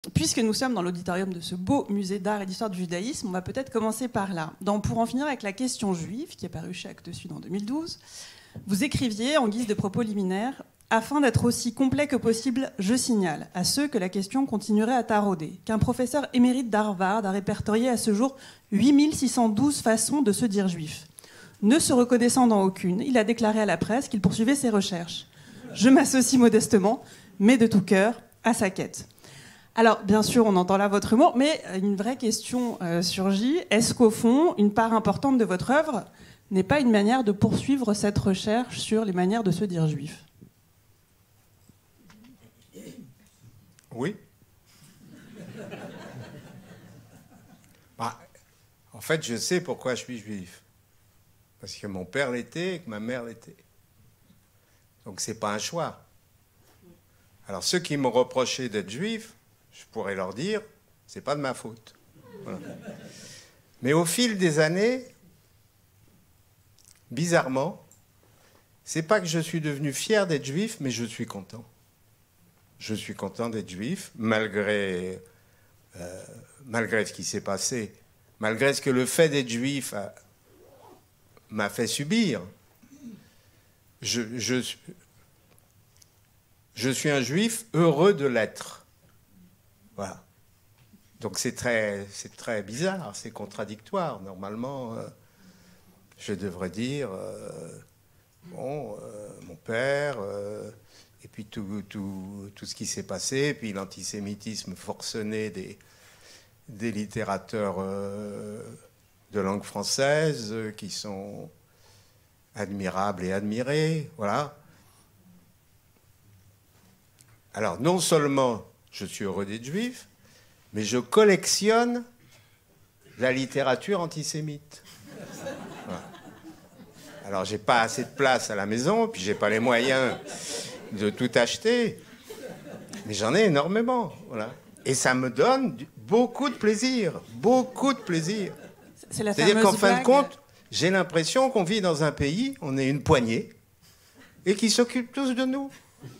puisque nous sommes dans l'auditorium de ce beau musée d'art et d'histoire du judaïsme, on va peut-être commencer par là. Pour en finir avec la question juive, qui est parue chez Actes Sud en 2012, vous écriviez en guise de propos liminaire: afin d'être aussi complet que possible, je signale à ceux que la question continuerait à tarauder qu'un professeur émérite d'Harvard a répertorié à ce jour 8612 façons de se dire juif. Ne se reconnaissant dans aucune, il a déclaré à la presse qu'il poursuivait ses recherches. Je m'associe modestement, mais de tout cœur, à sa quête. Alors, bien sûr, on entend là votre humour, mais une vraie question surgit. Est-ce qu'au fond, une part importante de votre œuvre n'est pas une manière de poursuivre cette recherche sur les manières de se dire juif ? Oui. En fait, je sais pourquoi je suis juif. Parce que mon père l'était et que ma mère l'était. Donc, c'est pas un choix. Alors, ceux qui me reprochaient d'être juif, je pourrais leur dire, c'est pas de ma faute. Voilà. Mais au fil des années, bizarrement, c'est pas que je suis devenu fier d'être juif, mais je suis content. Je suis content d'être juif, malgré ce qui s'est passé, malgré ce que le fait d'être juif m'a fait subir. Je suis un juif heureux de l'être. Voilà. Donc c'est très bizarre, c'est contradictoire. Normalement, je devrais dire, mon père... et puis tout ce qui s'est passé, puis l'antisémitisme forcené des littérateurs de langue française qui sont admirables et admirés, voilà. Alors, non seulement je suis heureux d'être juif, mais je collectionne la littérature antisémite. Voilà. Alors, j'ai pas assez de place à la maison, puis j'ai pas les moyens de tout acheter, mais j'en ai énormément, voilà. Et ça me donne beaucoup de plaisir, beaucoup de plaisir. C'est-à-dire qu'en fin de compte, j'ai l'impression qu'on vit dans un pays, on est une poignée, et qui s'occupent tous de nous.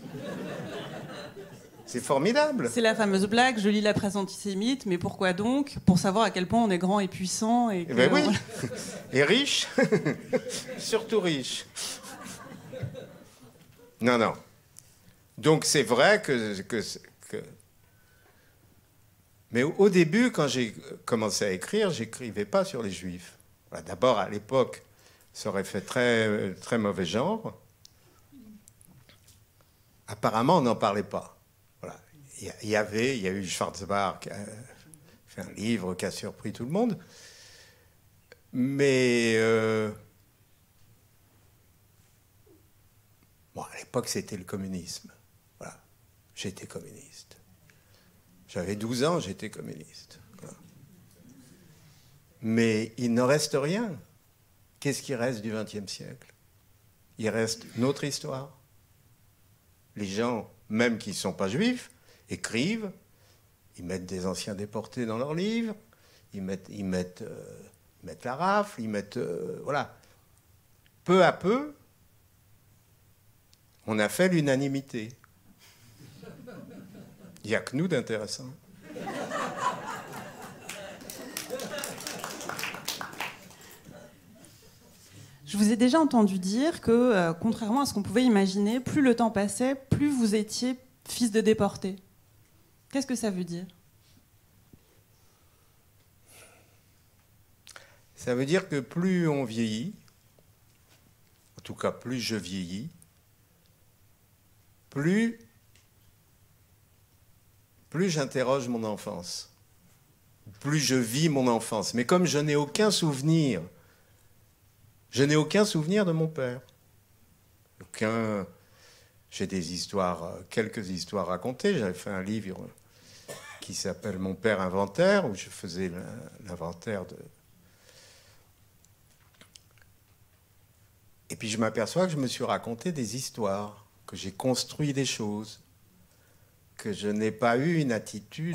C'est formidable. C'est la fameuse blague, je lis la presse antisémite, mais pourquoi donc? Pour savoir à quel point on est grand et puissant. Et que, ben oui, et riche, surtout riche. Non, non. Donc c'est vrai que... Mais au début, quand j'ai commencé à écrire, j'écrivais pas sur les Juifs. Voilà, d'abord, à l'époque, ça aurait fait très, très mauvais genre. Apparemment, on n'en parlait pas. Voilà. Il y a eu Schwarzbach qui a fait un livre qui a surpris tout le monde. Mais... bon, à l'époque, c'était le communisme. Voilà. J'étais communiste. J'avais 12 ans, j'étais communiste. Voilà. Mais il ne reste rien. Qu'est-ce qui reste du XXe siècle? Il reste notre histoire. Les gens, même qui ne sont pas juifs, écrivent, ils mettent des anciens déportés dans leurs livres, ils mettent la rafle, ils mettent... voilà. Peu à peu, on a fait l'unanimité. Il n'y a que nous d'intéressant. Je vous ai déjà entendu dire que, contrairement à ce qu'on pouvait imaginer, plus le temps passait, plus vous étiez fils de déporté. Qu'est-ce que ça veut dire? Ça veut dire que plus on vieillit, en tout cas plus je vieillis, plus j'interroge mon enfance, plus je vis mon enfance. Mais comme je n'ai aucun souvenir de mon père. J'ai des histoires, quelques histoires racontées. J'avais fait un livre qui s'appelle Mon père inventaire, où je faisais l'inventaire de... Et puis je m'aperçois que je me suis raconté des histoires, que j'ai construit des choses, que je n'ai pas eu une attitude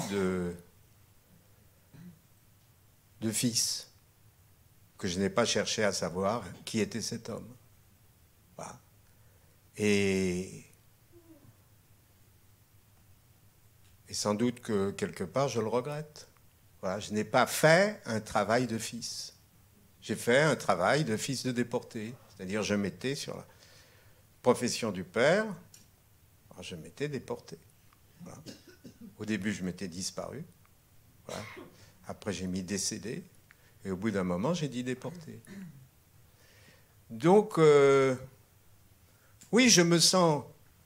de fils, que je n'ai pas cherché à savoir qui était cet homme. Voilà. Et sans doute que quelque part, je le regrette. Voilà, je n'ai pas fait un travail de fils. J'ai fait un travail de fils de déporté. C'est-à-dire, je m'étais sur la profession du père, alors je m'étais déporté. Voilà. Au début, je m'étais disparu. Voilà. Après, j'ai mis décédé. Et au bout d'un moment, j'ai dit déporté. Donc, oui, je me sens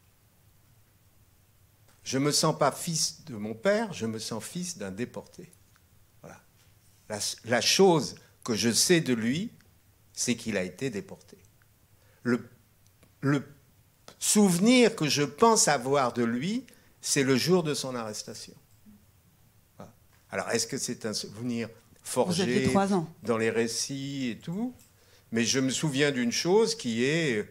pas fils de mon père, je me sens fils d'un déporté. Voilà. La chose que je sais de lui, c'est qu'il a été déporté. Le souvenir que je pense avoir de lui, c'est le jour de son arrestation. Voilà. Alors, est-ce que c'est un souvenir forgé dans les récits et tout? Mais je me souviens d'une chose qui est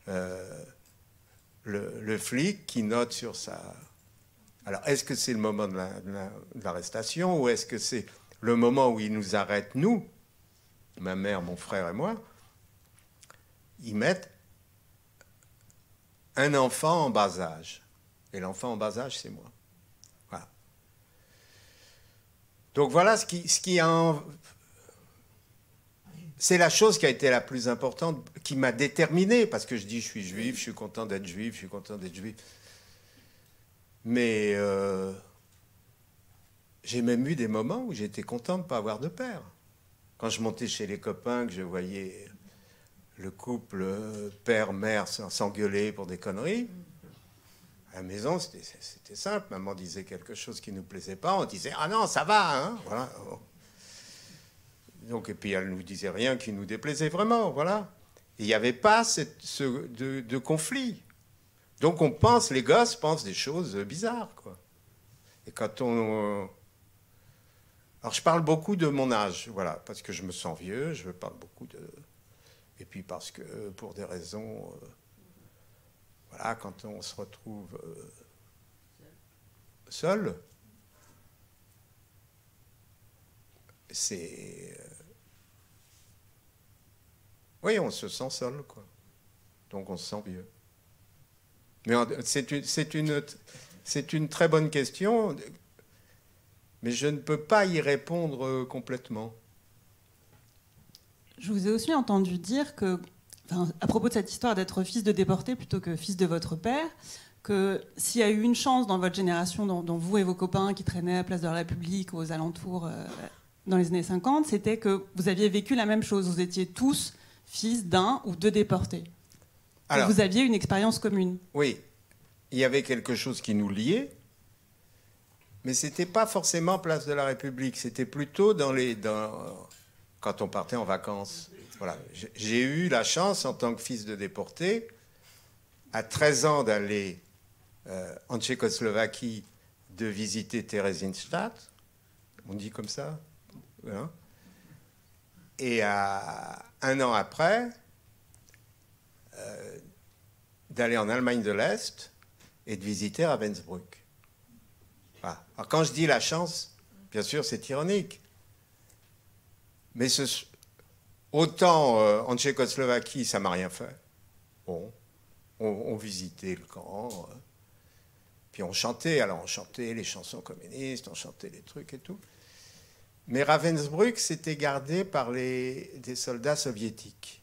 le flic qui note sur sa... Alors, est-ce que c'est le moment de l'arrestation ou est-ce que c'est le moment où il nous arrête, nous, ma mère, mon frère et moi? Ils mettent un enfant en bas âge. Et l'enfant en bas âge, c'est moi. Voilà. Donc voilà ce qui a... C'est la chose qui a été la plus importante, qui m'a déterminé, parce que je dis je suis juif, je suis content d'être juif, je suis content d'être juif. Mais j'ai même eu des moments où j'étais content de ne pas avoir de père. Quand je montais chez les copains, que je voyais le couple père-mère s'engueuler pour des conneries, à la maison, c'était simple. Maman disait quelque chose qui ne nous plaisait pas, on disait « Ah non, ça va, hein !» Voilà. Donc, et puis elle ne nous disait rien qui nous déplaisait vraiment, voilà. Il n'y avait pas de conflit. Donc on pense, les gosses pensent des choses bizarres, quoi. Et quand on... Alors je parle beaucoup de mon âge, voilà, parce que je me sens vieux, je parle beaucoup de... Et puis parce que, pour des raisons... voilà, quand on se retrouve seul, c'est... oui, on se sent seul, quoi. Donc on se sent vieux. Mais c'est une très bonne question, mais je ne peux pas y répondre complètement. Je vous ai aussi entendu dire que, enfin, à propos de cette histoire d'être fils de déporté plutôt que fils de votre père, que s'il y a eu une chance dans votre génération, dans vous et vos copains qui traînaient à Place de la République, aux alentours, dans les années 50, c'était que vous aviez vécu la même chose. Vous étiez tous fils d'un ou de déportés. Alors, vous aviez une expérience commune. Oui, il y avait quelque chose qui nous liait, mais ce n'était pas forcément Place de la République, c'était plutôt quand on partait en vacances. Voilà. J'ai eu la chance, en tant que fils de déporté, à 13 ans d'aller en Tchécoslovaquie, de visiter Theresienstadt, on dit comme ça, hein. Et un an après, d'aller en Allemagne de l'Est et de visiter Ravensbrück. Voilà. Alors quand je dis la chance, bien sûr c'est ironique, mais autant en Tchécoslovaquie ça m'a rien fait. Bon, on visitait le camp, puis on chantait, alors on chantait les chansons communistes, on chantait les trucs et tout. Mais Ravensbrück, c'était gardé par des soldats soviétiques.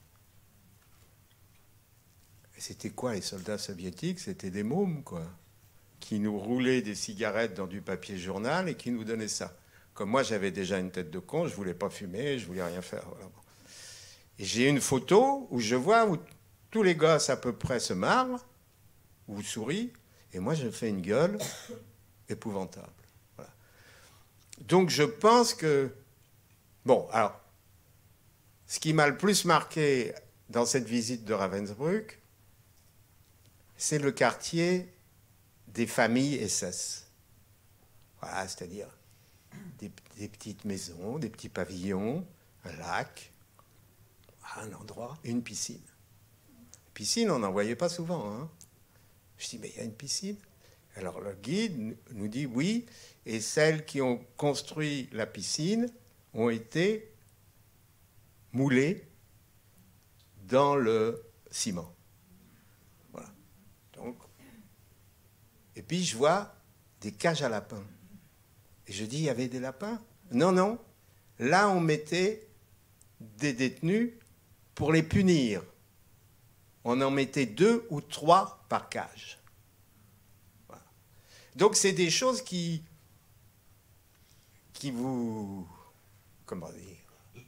Et c'était quoi, les soldats soviétiques? C'était des mômes, quoi, qui nous roulaient des cigarettes dans du papier journal et qui nous donnaient ça. Comme moi, j'avais déjà une tête de con, je ne voulais pas fumer, je ne voulais rien faire. Voilà. Et j'ai une photo où je vois où tous les gosses à peu près se marrent ou sourient, et moi, je fais une gueule épouvantable. Donc je pense que... Bon, alors, ce qui m'a le plus marqué dans cette visite de Ravensbrück, c'est le quartier des familles SS. Voilà, c'est-à-dire des petites maisons, des petits pavillons, un lac, un endroit, une piscine. Piscine, on n'en voyait pas souvent, hein. Je dis, mais il y a une piscine? Alors le guide nous dit oui, et celles qui ont construit la piscine ont été moulées dans le ciment. Voilà. Donc, et puis je vois des cages à lapins. Et je dis, il y avait des lapins? Non, non. Là, on mettait des détenus pour les punir. On en mettait 2 ou 3 par cage. Voilà. Donc, c'est des choses qui vous... Comment dire?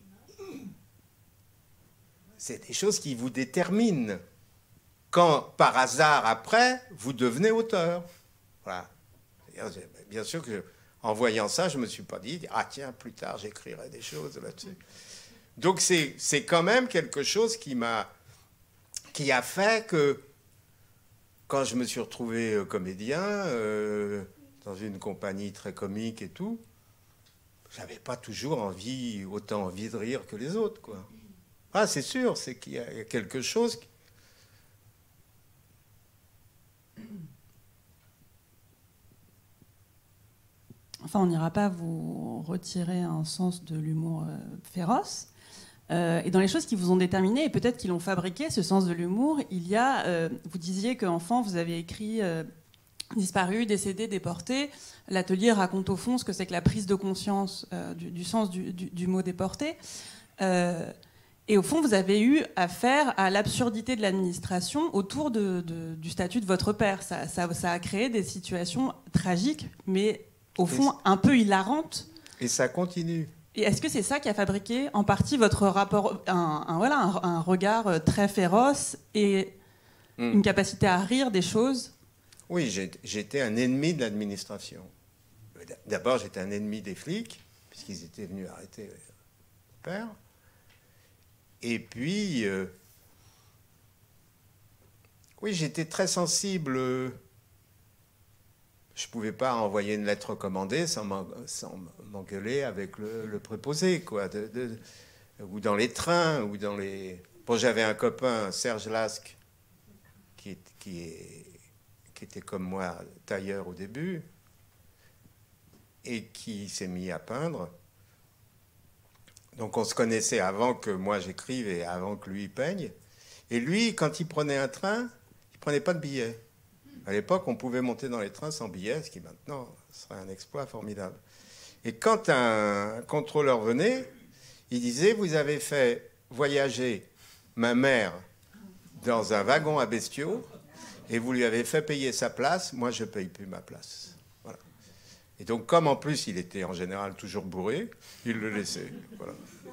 C'est des choses qui vous déterminent. Quand, par hasard, après, vous devenez auteur. Voilà. Bien sûr que, en voyant ça, je ne me suis pas dit, ah tiens, plus tard, j'écrirai des choses là-dessus. Donc, c'est quand même quelque chose qui a fait que, quand je me suis retrouvé comédien, dans une compagnie très comique et tout, j'avais pas toujours autant envie de rire que les autres, quoi. Ah, c'est sûr, c'est qu'il y a quelque chose... Enfin, on n'ira pas vous retirer un sens de l'humour féroce. Et dans les choses qui vous ont déterminé, et peut-être qui l'ont fabriqué, ce sens de l'humour, il y a... vous disiez qu'enfant, vous avez écrit Disparu, décédé, déporté. L'atelier raconte au fond ce que c'est que la prise de conscience du sens du mot déporté. Et au fond, vous avez eu affaire à l'absurdité de l'administration autour du statut de votre père. Ça a créé des situations tragiques, mais au fond un peu hilarantes. Et ça continue. Et est-ce que c'est ça qui a fabriqué en partie votre rapport, un regard très féroce et une capacité à rire des choses? Oui, j'étais un ennemi de l'administration. D'abord, j'étais un ennemi des flics, puisqu'ils étaient venus arrêter mon père. Et puis, oui, j'étais très sensible. Je ne pouvais pas envoyer une lettre recommandée sans m'engueuler avec le préposé, quoi. Ou dans les trains, ou dans les... Bon, j'avais un copain, Serge Lasque, qui était comme moi, tailleur au début, et qui s'est mis à peindre. Donc on se connaissait avant que moi j'écrive et avant que lui peigne. Et lui, quand il prenait un train, il ne prenait pas de billet. À l'époque, on pouvait monter dans les trains sans billet, ce qui maintenant serait un exploit formidable. Et quand un contrôleur venait, il disait, vous avez fait voyager ma mère dans un wagon à bestiaux et vous lui avez fait payer sa place, moi je ne paye plus ma place. Voilà. Et donc comme en plus il était en général toujours bourré, il le laissait. Voilà.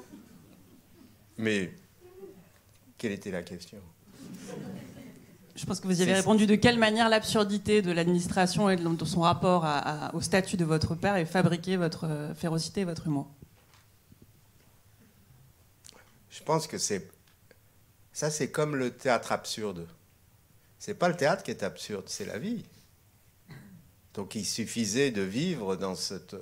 Mais quelle était la question ? Je pense que vous y avez répondu. De quelle manière l'absurdité de l'administration et de son rapport au statut de votre père a fabriqué votre férocité et votre humour? Je pense que c'est comme le théâtre absurde. C'est pas le théâtre qui est absurde, c'est la vie. Donc il suffisait de vivre dans cette...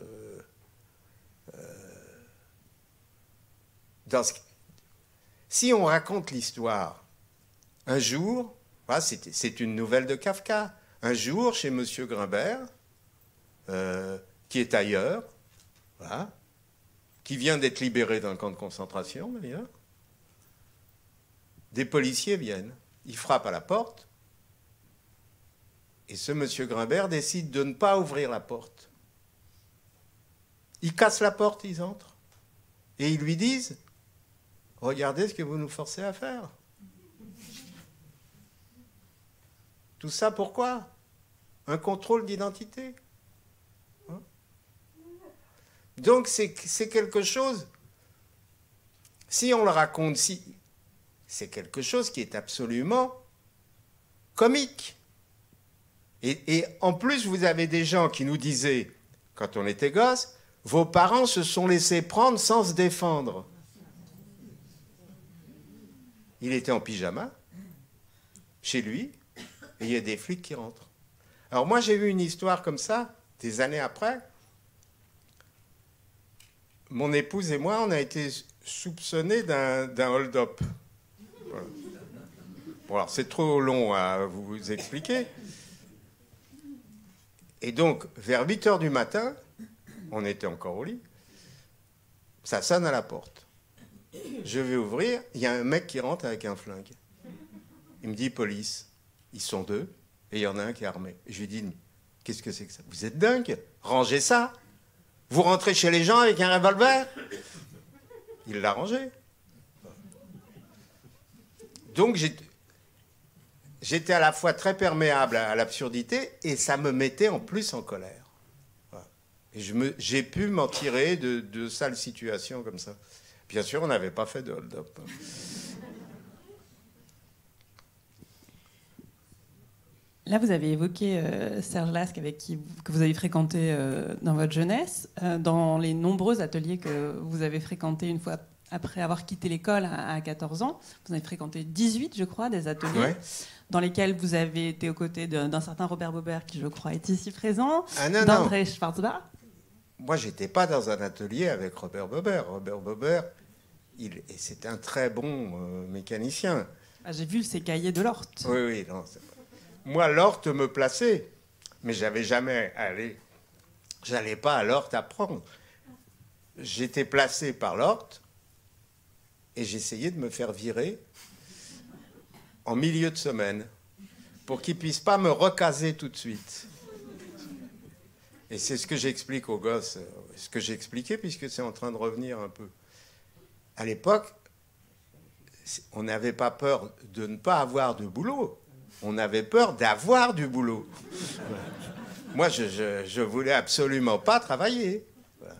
Si on raconte l'histoire, un jour, voilà, c'est une nouvelle de Kafka, un jour chez Monsieur Grimbert, qui est ailleurs, voilà, qui vient d'être libéré d'un camp de concentration d'ailleurs, des policiers viennent, ils frappent à la porte, et ce monsieur Grimbert décide de ne pas ouvrir la porte. Ils cassent la porte, ils entrent, et ils lui disent, regardez ce que vous nous forcez à faire. Tout ça pourquoi? Un contrôle d'identité. Hein? Donc c'est quelque chose, si on le raconte, c'est quelque chose qui est absolument comique. Et en plus, vous avez des gens qui nous disaient, quand on était gosse, vos parents se sont laissés prendre sans se défendre. Il était en pyjama, chez lui, et il y a des flics qui rentrent. Alors moi, j'ai vu une histoire comme ça, des années après. Mon épouse et moi, on a été soupçonnés d'un hold-up. Voilà. Bon, alors c'est trop long à vous expliquer. Et donc, vers 8 h du matin, on était encore au lit, ça sonne à la porte. Je vais ouvrir, il y a un mec qui rentre avec un flingue. Il me dit, police. Ils sont 2, et il y en a un qui est armé. Je lui dis, Qu'est-ce que c'est que ça? Vous êtes dingue? Rangez ça. Vous rentrez chez les gens avec un revolver? Il l'a rangé. Donc j'étais à la fois très perméable à l'absurdité et ça me mettait en plus en colère. Voilà. Et j'ai pu m'en tirer de sales situations comme ça. Bien sûr, on n'avait pas fait de hold-up. Là, vous avez évoqué Serge Lasque, que vous avez fréquenté dans votre jeunesse. Dans les nombreux ateliers que vous avez fréquentés une fois après avoir quitté l'école à 14 ans, vous avez fréquenté 18, je crois, des ateliers, ouais, dans lesquels vous avez été aux côtés d'un certain Robert Bobert, qui, je crois, est ici présent, d'André Schwarzbach. Moi, je n'étais pas dans un atelier avec Robert Bobert. Robert Bobert, c'est un très bon mécanicien. Ah, j'ai vu ses cahiers de l'Hort. Oui, oui, non, c'est pas... Moi, l'Hort me plaçait, mais j'allais pas à l'Hort apprendre. J'étais placé par l'Hort et j'essayais de me faire virer en milieu de semaine pour qu'ils puissent pas me recaser tout de suite. Et c'est ce que j'explique aux gosses, ce que j'ai expliqué puisque c'est en train de revenir un peu. À l'époque, on n'avait pas peur de ne pas avoir de boulot. On avait peur d'avoir du boulot. Moi, je voulais absolument pas travailler. Voilà.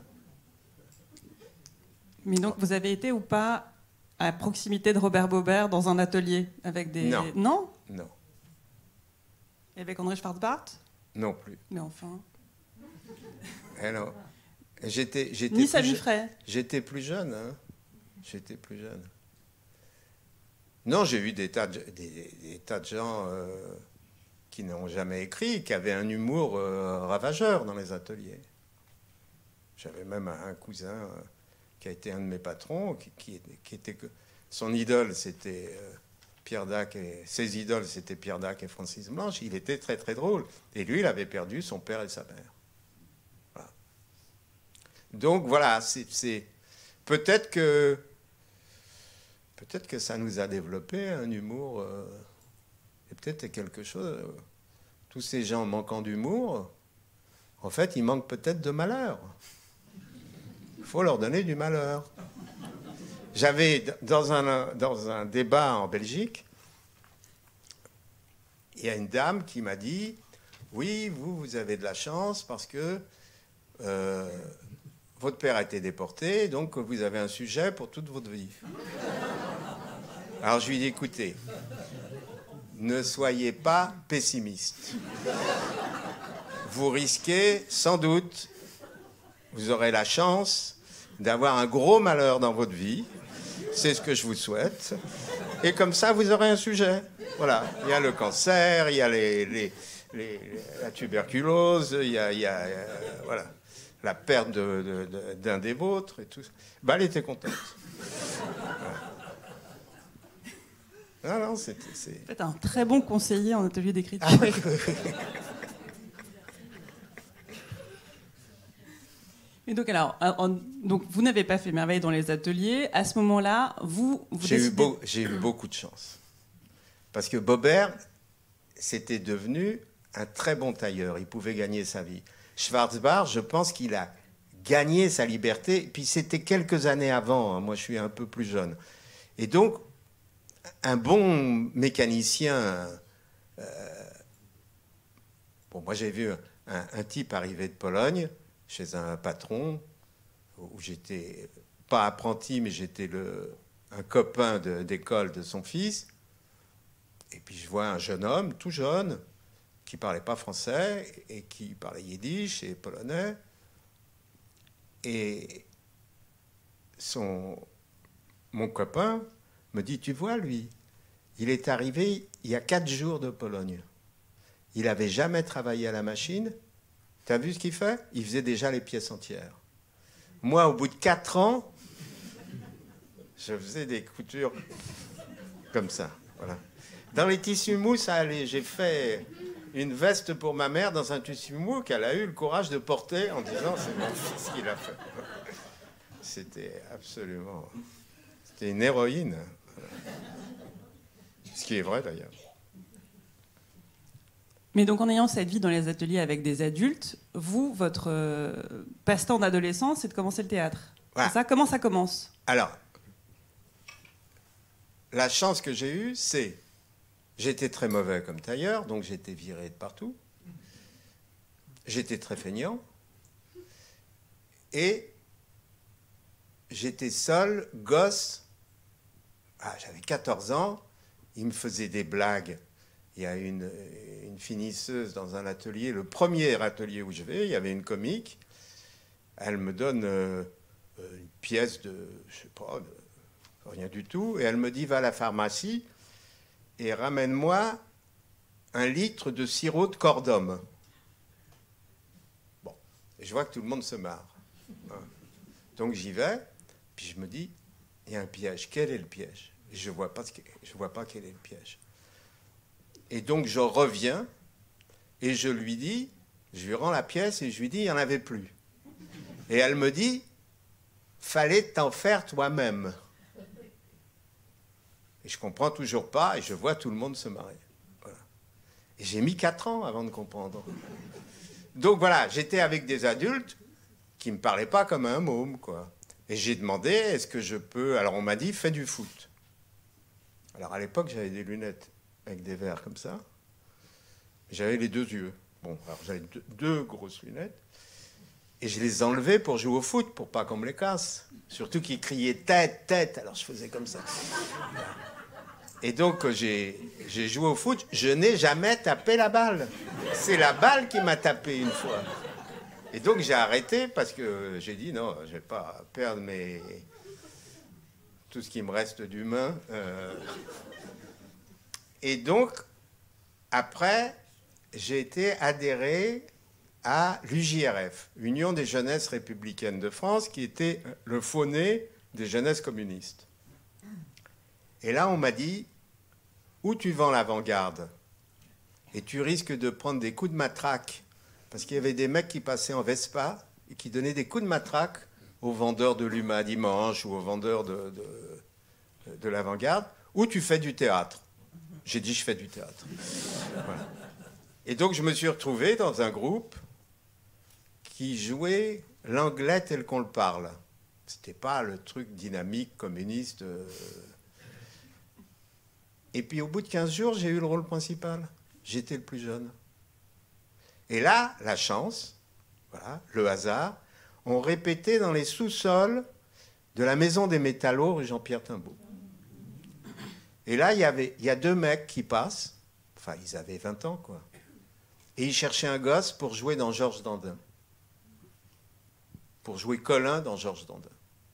Mais donc, vous avez été ou pas à proximité de Robert Bobert dans un atelier avec des... Non. Non ? Non. Et avec André Schwarzbach ? Non plus. Mais enfin... Alors, j'étais ni ça lui ferait. J'étais plus jeune, hein. J'étais plus jeune. Non, j'ai vu des tas de gens qui n'ont jamais écrit, qui avaient un humour ravageur dans les ateliers. J'avais même un cousin qui a été un de mes patrons, qui était son idole, c'était Pierre Dac, et ses idoles, c'était Pierre Dac et Francis Blanche. Il était très très drôle. Et lui, il avait perdu son père et sa mère. Voilà. Donc voilà, c'est peut-être que ça nous a développé un humour, et peut-être quelque chose. Tous ces gens manquant d'humour, en fait, ils manquent peut-être de malheur. Il faut leur donner du malheur. J'avais, dans un débat en Belgique, il y a une dame qui m'a dit « Oui, vous avez de la chance parce que votre père a été déporté, donc vous avez un sujet pour toute votre vie. » Alors je lui ai dit, écoutez, ne soyez pas pessimiste. Vous risquez, sans doute, vous aurez la chance d'avoir un gros malheur dans votre vie. C'est ce que je vous souhaite. Et comme ça, vous aurez un sujet. Voilà. Il y a le cancer, il y a la tuberculose, il y a voilà, la perte d'un des vôtres et tout. Ben, elle était contente. Ah non, c'est... Vous êtes un très bon conseiller en atelier d'écriture. Ah, oui. Et donc, alors, donc, vous n'avez pas fait merveille dans les ateliers. À ce moment-là, vous j'ai eu beaucoup de chance. Parce que Bobert, c'était devenu un très bon tailleur. Il pouvait gagner sa vie. Schwarzbach, je pense qu'il a gagné sa liberté. Puis c'était quelques années avant. Hein. Moi, je suis un peu plus jeune. Et donc, un bon mécanicien... bon, moi, j'ai vu un type arriver de Pologne chez un patron où j'étais pas apprenti, mais j'étais un copain d'école de son fils. Et puis je vois un jeune homme, tout jeune, qui parlait pas français et qui parlait yiddish et polonais. Et mon copain me dit, tu vois, lui, il est arrivé il y a 4 jours de Pologne. Il n'avait jamais travaillé à la machine. Tu as vu ce qu'il fait? Il faisait déjà les pièces entières. Moi, au bout de 4 ans, je faisais des coutures comme ça. Voilà. Dans les tissus mous, ça allait. J'ai fait une veste pour ma mère dans un tissu mou qu'elle a eu le courage de porter en disant c'est ce qu'il a fait. C'était absolument... C'était une héroïne. Ce qui est vrai d'ailleurs. Mais donc en ayant cette vie dans les ateliers avec des adultes, vous, votre passe-temps d'adolescence, c'est de commencer le théâtre. Voilà. C'est ça? Comment ça commence? Alors, la chance que j'ai eue, c'est... J'étais très mauvais comme tailleur, donc j'étais viré de partout. J'étais très feignant. Et j'étais seul, gosse. Ah, j'avais 14 ans. Il me faisait des blagues. Il y a une finisseuse dans un atelier, le premier atelier où je vais, il y avait une comique. Elle me donne une pièce de, je sais pas, de rien du tout. Et elle me dit, va à la pharmacie et ramène-moi 1 litre de sirop de cordum. Bon, et je vois que tout le monde se marre. Donc j'y vais, puis je me dis, il y a un piège. Quel est le piège? Et je ne vois pas quel est le piège. Et donc je reviens et je lui dis, je lui rends la pièce et je lui dis, il n'y en avait plus. Et elle me dit, fallait t'en faire toi-même. Et je comprends toujours pas et je vois tout le monde se marrer. Voilà. Et j'ai mis 4 ans avant de comprendre. Donc voilà, j'étais avec des adultes qui ne me parlaient pas comme un môme, quoi. Et j'ai demandé, est-ce que je peux... Alors on m'a dit, fais du foot. Alors à l'époque, j'avais des lunettes avec des verres comme ça. J'avais les 2 yeux. Bon, alors j'avais deux grosses lunettes. Et je les enlevais pour jouer au foot, pour pas qu'on me les casse. Surtout qu'ils criaient tête, tête. Alors je faisais comme ça. Et donc j'ai joué au foot. Je n'ai jamais tapé la balle. C'est la balle qui m'a tapé une fois. Et donc j'ai arrêté parce que j'ai dit non, je ne vais pas perdre tout ce qui me reste d'humain. Et donc, après, j'ai été adhéré à l'UJRF, Union des Jeunesses Républicaines de France, qui était le faux-né des jeunesses communistes. Et là, on m'a dit, où tu vends l'avant-garde? Et tu risques de prendre des coups de matraque, parce qu'il y avait des mecs qui passaient en Vespa et qui donnaient des coups de matraque aux vendeurs de l'Huma Dimanche ou aux vendeurs de l'avant-garde, ou tu fais du théâtre. J'ai dit, je fais du théâtre. Voilà. Et donc, je me suis retrouvé dans un groupe qui jouait l'anglais tel qu'on le parle. C'était pas le truc dynamique, communiste. Et puis, au bout de 15 jours, j'ai eu le rôle principal. J'étais le plus jeune. Et là, la chance, voilà, le hasard, on répétait dans les sous-sols de la Maison des Métallos rue Jean-Pierre Timbaud. Et là, il y a 2 mecs qui passent, enfin, ils avaient 20 ans, quoi. Et ils cherchaient un gosse pour jouer dans Georges Dandin. Pour jouer Colin dans Georges Dandin.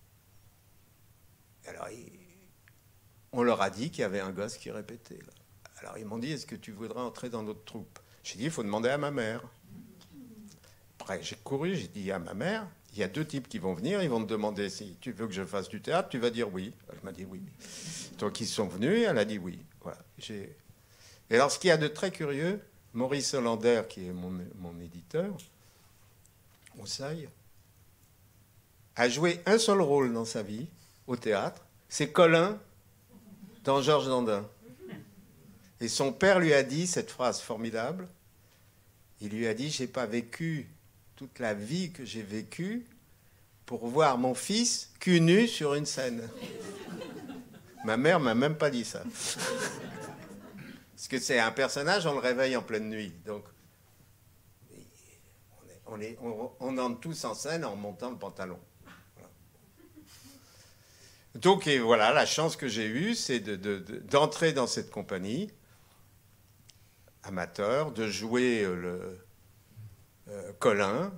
Alors, on leur a dit qu'il y avait un gosse qui répétait. Là. Alors, ils m'ont dit, est-ce que tu voudrais entrer dans notre troupe? J'ai dit, il faut demander à ma mère. Après, j'ai couru, j'ai dit à ma mère, il y a 2 types qui vont venir, ils vont te demander si tu veux que je fasse du théâtre, tu vas dire oui. Elle m'a dit oui. Donc ils sont venus, elle a dit oui. Voilà. Et alors ce qu'il y a de très curieux, Maurice Hollander, qui est mon éditeur, au SAI, a joué un seul rôle dans sa vie, au théâtre, c'est Colin dans Georges Dandin. Et son père lui a dit cette phrase formidable, il lui a dit, j'ai pas vécu toute la vie que j'ai vécue pour voir mon fils cul nu sur une scène. Ma mère m'a même pas dit ça. Parce que c'est un personnage, on le réveille en pleine nuit. Donc, on entre tous en scène en montant le pantalon. Voilà. Donc, et voilà, la chance que j'ai eue, c'est d'entrer dans cette compagnie amateur, de jouer Colin.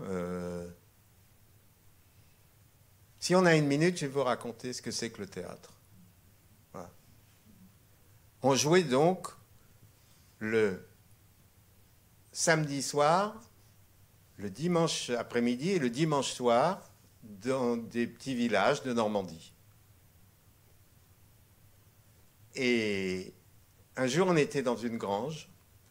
Si on a 1 minute, je vais vous raconter ce que c'est que le théâtre. Voilà. On jouait donc le samedi soir, le dimanche après-midi et le dimanche soir dans des petits villages de Normandie. Et un jour, on était dans une grange.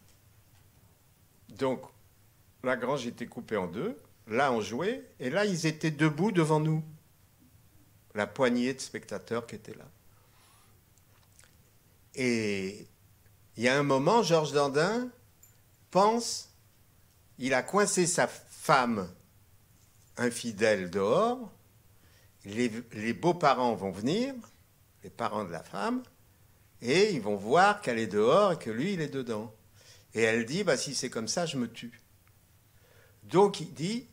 Donc, la grange était coupée en 2. Là, on jouait. Et là, ils étaient debout devant nous. La poignée de spectateurs qui étaient là. Et il y a un moment, Georges Dandin pense, il a coincé sa femme infidèle dehors, les beaux-parents vont venir, les parents de la femme, et ils vont voir qu'elle est dehors et que lui, il est dedans. Et elle dit, bah, si c'est comme ça, je me tue. Donc il dit,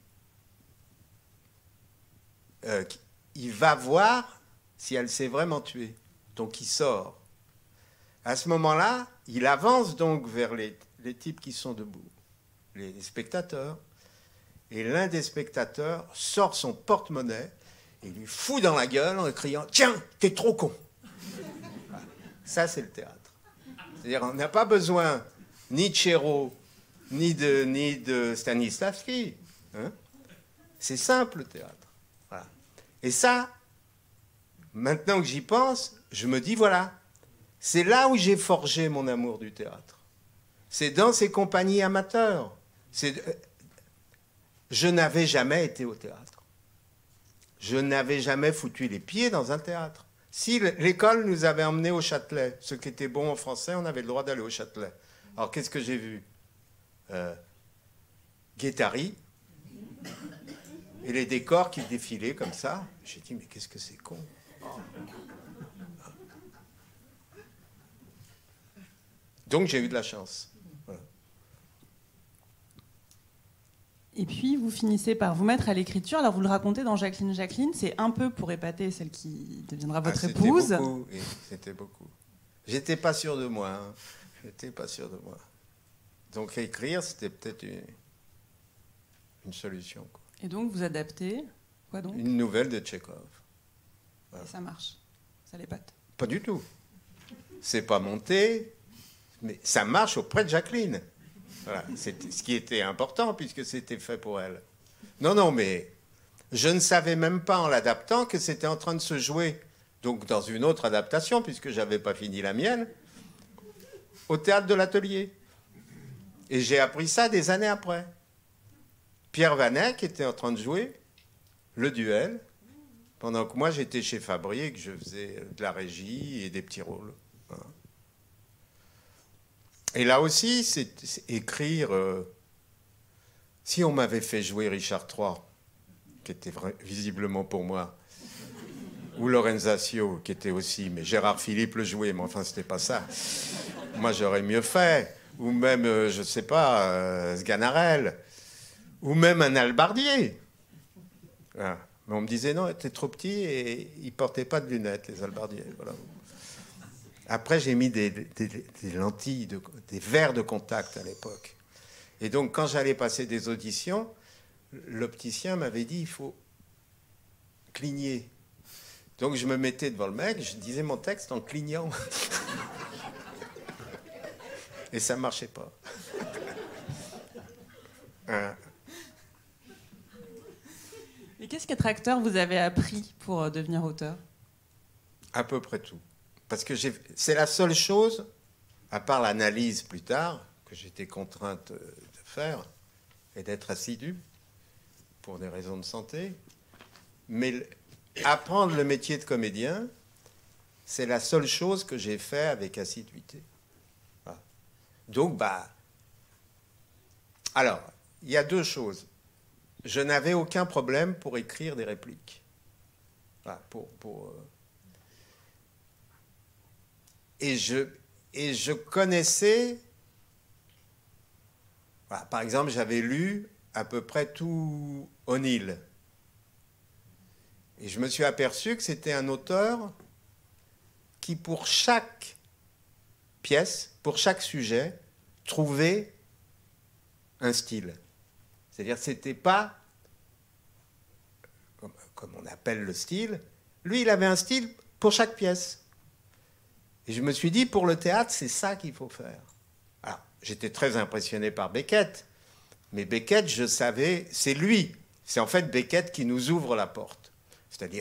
il va voir si elle s'est vraiment tuée. Donc il sort. À ce moment-là, il avance donc vers les types qui sont debout, les spectateurs. Et l'un des spectateurs sort son porte-monnaie et lui fout dans la gueule en criant « Tiens, t'es trop con !» Ça, c'est le théâtre. C'est-à-dire, on n'a pas besoin ni de Chéreau, ni de Stanislavski. Hein, c'est simple, le théâtre. Voilà. Et ça, maintenant que j'y pense, je me dis, voilà, c'est là où j'ai forgé mon amour du théâtre. C'est dans ces compagnies amateurs. Je n'avais jamais été au théâtre. Je n'avais jamais foutu les pieds dans un théâtre. Si l'école nous avait emmenés au Châtelet, ce qui était bon en français, on avait le droit d'aller au Châtelet. Alors qu'est-ce que j'ai vu? Guattari et les décors qui défilaient comme ça. J'ai dit, mais qu'est-ce que c'est con. Donc j'ai eu de la chance. Voilà. Et puis vous finissez par vous mettre à l'écriture. Alors vous le racontez dans Jacqueline, Jacqueline, c'est un peu pour épater celle qui deviendra votre épouse. Beaucoup, oui, c'était beaucoup. J'étais pas sûr de moi. Hein. J'étais pas sûr de moi. Donc écrire, c'était peut-être une solution. Quoi. Et donc vous adaptez quoi donc? Une nouvelle de Tchekhov. Voilà. Et ça marche. Ça l'épate. Pas du tout. C'est pas monté, mais ça marche auprès de Jacqueline. Voilà. C'était ce qui était important puisque c'était fait pour elle. Non, mais je ne savais même pas en l'adaptant que c'était en train de se jouer, donc dans une autre adaptation, puisque je n'avais pas fini la mienne, au théâtre de l'Atelier. Et j'ai appris ça des années après. Pierre Vanek était en train de jouer le duel, pendant que moi j'étais chez Fabry et que je faisais de la régie et des petits rôles. Voilà. Et là aussi, c'est écrire... si on m'avait fait jouer Richard III, qui était visiblement pour moi, ou Lorenzaccio, qui était aussi, mais Gérard Philippe le jouait, mais enfin, c'était pas ça. Moi, j'aurais mieux fait. Ou même, je sais pas, Sganarelle. Ou même un Albardier. Voilà. Mais on me disait, non, t'es trop petit, et ils portaient pas de lunettes, les Albardiers. Voilà. Après, j'ai mis des lentilles, des verres de contact à l'époque. Et donc, quand j'allais passer des auditions, l'opticien m'avait dit, il faut cligner. Donc, je me mettais devant le mec, je disais mon texte en clignant. Et ça ne marchait pas. Et qu'est-ce qu'être acteur vous avez appris pour devenir auteur? À peu près tout. Parce que c'est la seule chose, à part l'analyse plus tard, que j'étais contrainte de faire et d'être assidu pour des raisons de santé. Mais apprendre le métier de comédien, c'est la seule chose que j'ai fait avec assiduité. Voilà. Donc, alors, il y a deux choses. Je n'avais aucun problème pour écrire des répliques. Voilà, Et je connaissais... Voilà, par exemple, j'avais lu à peu près tout O'Neill. Et je me suis aperçu que c'était un auteur qui, pour chaque pièce, pour chaque sujet, trouvait un style. C'est-à-dire que ce n'était pas, comme on appelle le style, lui, il avait un style pour chaque pièce. Et je me suis dit, pour le théâtre, c'est ça qu'il faut faire. Alors, j'étais très impressionné par Beckett, mais Beckett, je savais, c'est lui. C'est en fait Beckett qui nous ouvre la porte. C'est-à-dire,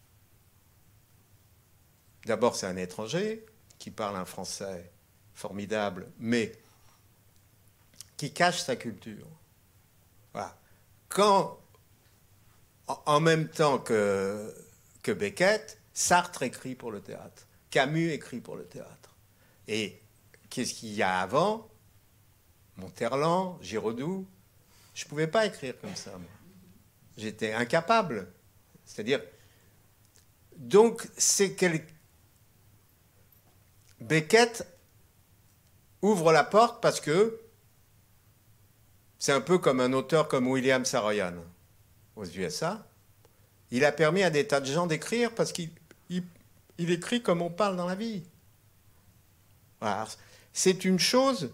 d'abord, c'est un étranger qui parle un français formidable, mais qui cache sa culture. Voilà. Quand, en même temps que Beckett, Sartre écrit pour le théâtre. Camus écrit pour le théâtre. Et qu'est-ce qu'il y a avant? Monterland, Giraudoux. Je ne pouvais pas écrire comme ça, moi. J'étais incapable. C'est-à-dire... Donc, c'est Beckett ouvre la porte parce que c'est un peu comme un auteur comme William Saroyan aux USA. Il a permis à des tas de gens d'écrire parce qu'il écrit comme on parle dans la vie. Voilà. C'est une chose...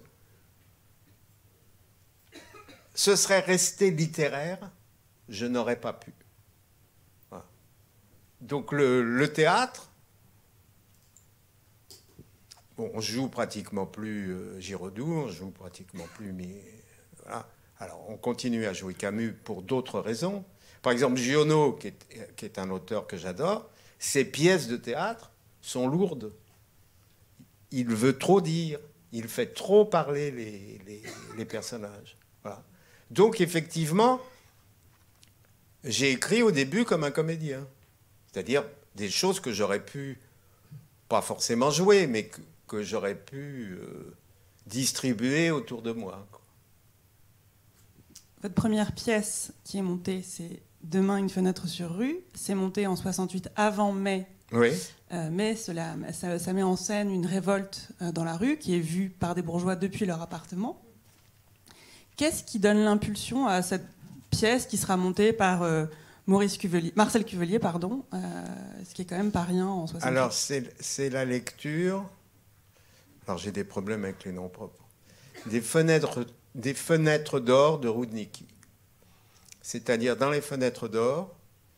Ce serait resté littéraire, je n'aurais pas pu. Voilà. Donc le théâtre, bon, on joue pratiquement plus Giraudoux, on joue pratiquement plus, mais voilà. Alors on continue à jouer Camus pour d'autres raisons. Par exemple, Giono, qui est un auteur que j'adore, ses pièces de théâtre sont lourdes. Il veut trop dire, il fait trop parler les personnages. Voilà. Donc, effectivement, j'ai écrit au début comme un comédien. C'est-à-dire des choses que j'aurais pu, pas forcément jouer, mais que j'aurais pu distribuer autour de moi. Votre première pièce qui est montée, c'est Demain, une fenêtre sur rue. C'est monté en 68 avant mai. Oui. Mais ça met en scène une révolte dans la rue qui est vue par des bourgeois depuis leur appartement. Qu'est-ce qui donne l'impulsion à cette pièce qui sera montée par Marcel Cuvelier, ce qui est quand même pas rien en 68. Alors, c'est la lecture. Alors, j'ai des problèmes avec les noms propres. Des fenêtres d'or de Rudnicki. C'est-à-dire, dans les fenêtres d'or,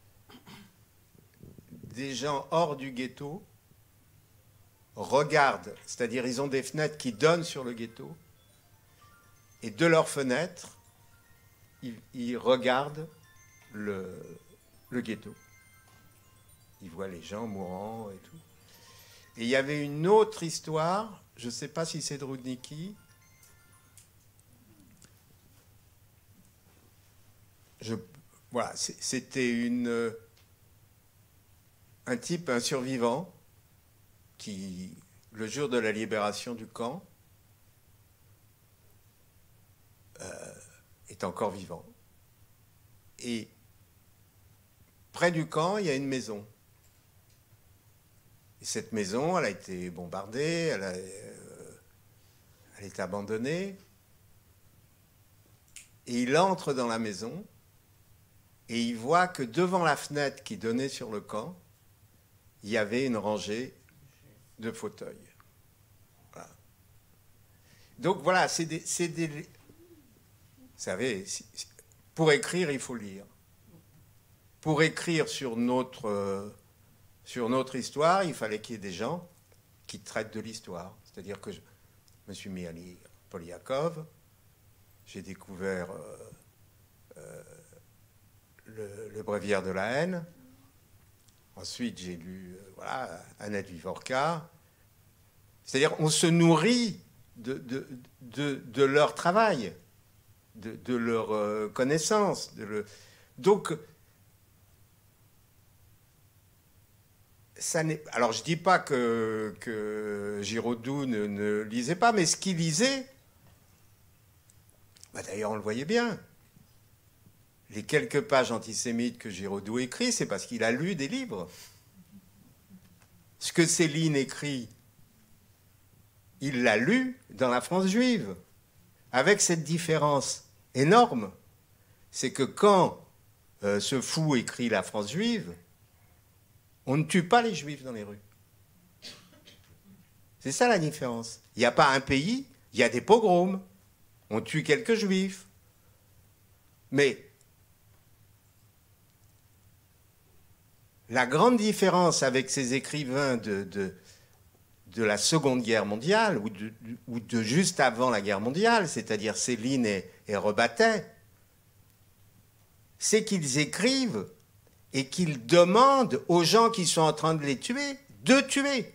des gens hors du ghetto regardent, c'est-à-dire, ils ont des fenêtres qui donnent sur le ghetto. Et de leurs fenêtres, ils regardent le ghetto. Ils voient les gens mourants et tout. Et il y avait une autre histoire, je ne sais pas si c'est de Rudnicki. Voilà, c'était un type, un survivant, qui, le jour de la libération du camp, est encore vivant. Et près du camp, il y a une maison. Et cette maison, elle a été bombardée, elle est abandonnée. Et il entre dans la maison et il voit que devant la fenêtre qui donnait sur le camp, il y avait une rangée de fauteuils. Voilà. Donc voilà, c'est des... Vous savez, pour écrire, il faut lire. Pour écrire sur notre histoire, il fallait qu'il y ait des gens qui traitent de l'histoire. C'est-à-dire que je me suis mis à lire Poliakov, j'ai découvert le Bréviaire de la haine, ensuite j'ai lu Annette Vivorca. C'est-à-dire on se nourrit de leur travail. De leur connaissance. Donc, ça n'est... Alors, je ne dis pas que Giraudoux ne lisait pas, mais ce qu'il lisait, d'ailleurs, on le voyait bien. Les quelques pages antisémites que Giraudoux écrit, c'est parce qu'il a lu des livres. Ce que Céline écrit, il l'a lu dans la France juive. Avec cette différence énorme, c'est que quand ce fou écrit La France juive, on ne tue pas les juifs dans les rues. C'est ça la différence. Il n'y a pas un pays, il y a des pogroms. On tue quelques juifs. Mais la grande différence avec ces écrivains de la Seconde Guerre mondiale, ou de juste avant la guerre mondiale, c'est-à-dire Céline et Rebattet, c'est qu'ils écrivent et qu'ils demandent aux gens qui sont en train de les tuer, de tuer.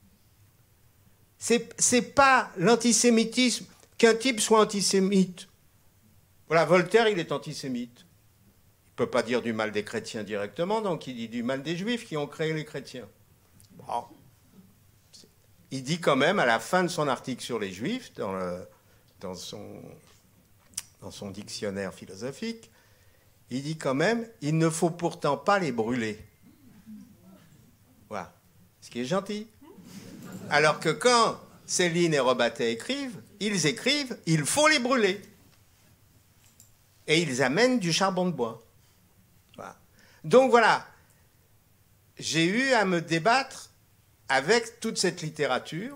C'est pas l'antisémitisme, qu'un type soit antisémite. Voilà, Voltaire, il est antisémite. Il ne peut pas dire du mal des chrétiens directement, donc il dit du mal des juifs qui ont créé les chrétiens. Bon. Il dit quand même, à la fin de son article sur les juifs, dans dans son dictionnaire philosophique, il dit quand même, il ne faut pourtant pas les brûler. Voilà. Ce qui est gentil. Alors que quand Céline et Robatet écrivent, il faut les brûler. Et ils amènent du charbon de bois. Voilà. Donc voilà, j'ai eu à me débattre avec toute cette littérature.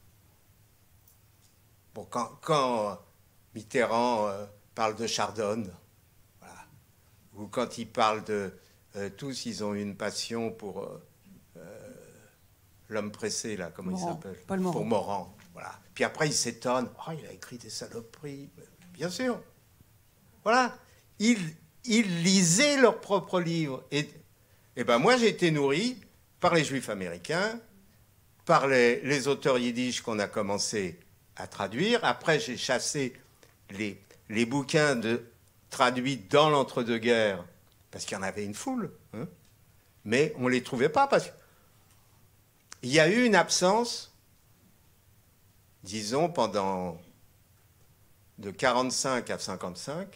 Bon, quand Mitterrand parle de Chardonne, voilà, ou quand il parle de... tous, ils ont une passion pour l'homme pressé, là, comment Morand, il s'appelle Paul Morand. Pour Morand, voilà. Puis après, il s'étonne. Oh, il a écrit des saloperies. Bien sûr. Voilà. Ils lisaient leurs propres livres. Et ben moi, j'ai été nourri par les Juifs américains, par les auteurs yiddish qu'on a commencé à traduire. Après, j'ai chassé les bouquins traduits dans l'entre-deux-guerres, parce qu'il y en avait une foule. Hein, mais on ne les trouvait pas, parce qu'il y a eu une absence, disons, pendant de 45 à 55,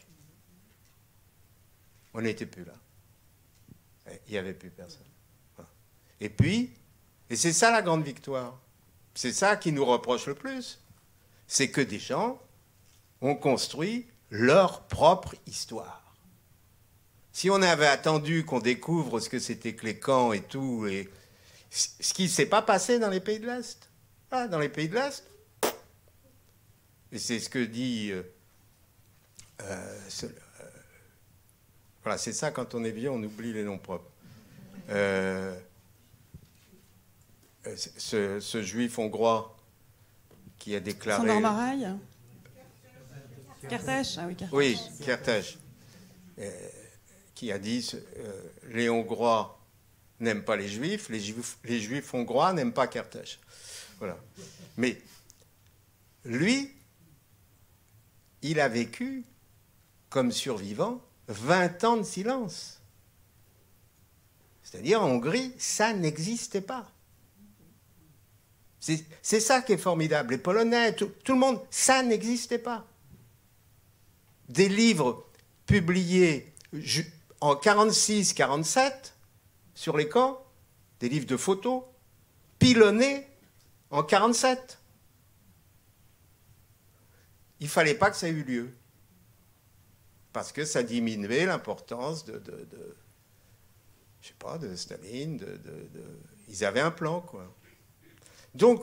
on n'était plus là. Il n'y avait plus personne. Voilà. Et puis, et c'est ça la grande victoire, c'est ça qui nous reproche le plus, c'est que des gens ont construit leur propre histoire. Si on avait attendu qu'on découvre ce que c'était que les camps et tout, et ce qui ne s'est pas passé dans les pays de l'Est. Ah, dans les pays de l'Est. Et c'est ce que dit... voilà, c'est ça, quand on est vieux, on oublie les noms propres. Ce juif hongrois qui a déclaré... Sandor Márai Kertész. Ah oui, Kertész. Oui, Kertész. Qui a dit les Hongrois n'aiment pas les Juifs hongrois n'aiment pas Kertész. Voilà. Mais lui, il a vécu comme survivant 20 ans de silence. C'est-à-dire, en Hongrie, ça n'existait pas. C'est ça qui est formidable. Les Polonais, tout le monde, ça n'existait pas. Des livres publiés en 46-47 sur les camps, des livres de photos, pilonnés en 47. Il ne fallait pas que ça ait eu lieu. Parce que ça diminuait l'importance je sais pas, de Staline, ils avaient un plan, quoi. Donc,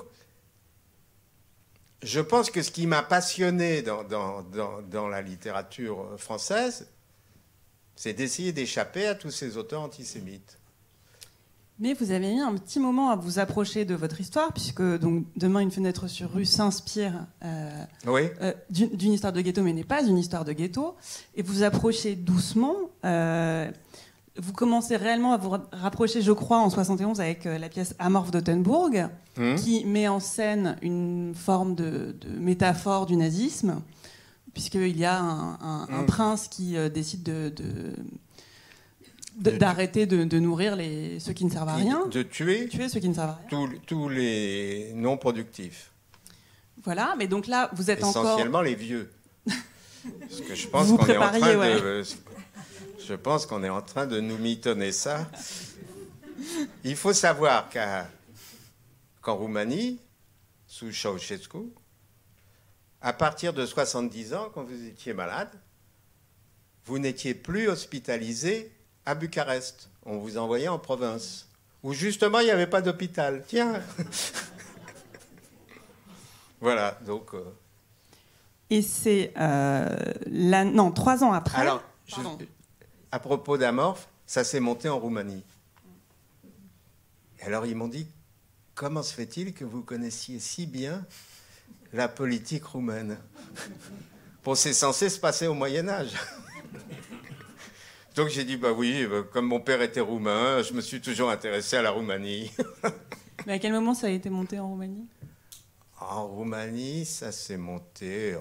je pense que ce qui m'a passionné dans la littérature française, c'est d'essayer d'échapper à tous ces auteurs antisémites. Mais vous avez mis un petit moment à vous approcher de votre histoire, puisque donc, Demain, une fenêtre sur rue s'inspire oui. D'une histoire de ghetto, mais n'est pas une histoire de ghetto. Et vous approchez doucement. Vous commencez réellement à vous rapprocher, je crois, en 71 avec la pièce Amorphe d'Ottenbourg, qui met en scène une forme de métaphore du nazisme, puisqu'il y a un prince qui décide d'arrêter de nourrir ceux qui ne servent à rien. De tuer ceux qui ne servent à rien. Tous les non productifs. Voilà, mais donc là, vous êtes essentiellement les vieux. Parce que je pense qu'on est en train de... Je pense qu'on est en train de nous mitonner ça. Il faut savoir qu'en Roumanie, sous Ceausescu, à partir de 70 ans, quand vous étiez malade, vous n'étiez plus hospitalisé à Bucarest. On vous envoyait en province, où justement il n'y avait pas d'hôpital. Tiens. Voilà, donc... Et c'est 3 ans après... Alors, à propos d'Amorphe, ça s'est monté en Roumanie. Et alors ils m'ont dit, comment se fait-il que vous connaissiez si bien la politique roumaine? Bon, c'est censé se passer au Moyen-Âge. Donc j'ai dit, bah oui, comme mon père était roumain, je me suis toujours intéressé à la Roumanie. Mais à quel moment ça a été monté en Roumanie? En Roumanie, ça s'est monté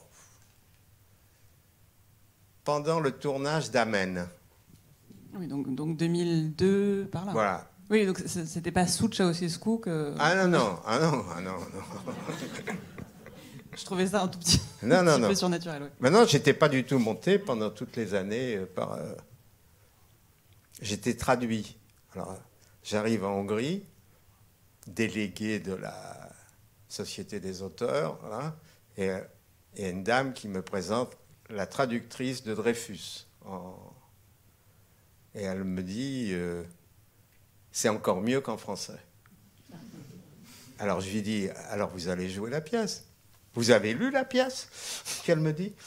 pendant le tournage d'Amen. Oui, donc 2002, par là. Voilà. Oui, donc c'était pas sous Ceausescu que... Ah non. Je trouvais ça un tout petit, Non, non, non. peu surnaturel. Ouais. Maintenant, je n'étais pas du tout monté pendant toutes les années par... J'étais traduit. Alors, j'arrive en Hongrie, délégué de la Société des auteurs, voilà, et une dame qui me présente la traductrice de Dreyfus. Et elle me dit, c'est encore mieux qu'en français. Alors je lui dis, alors vous allez jouer la pièce. Vous avez lu la pièce qu'elle me dit.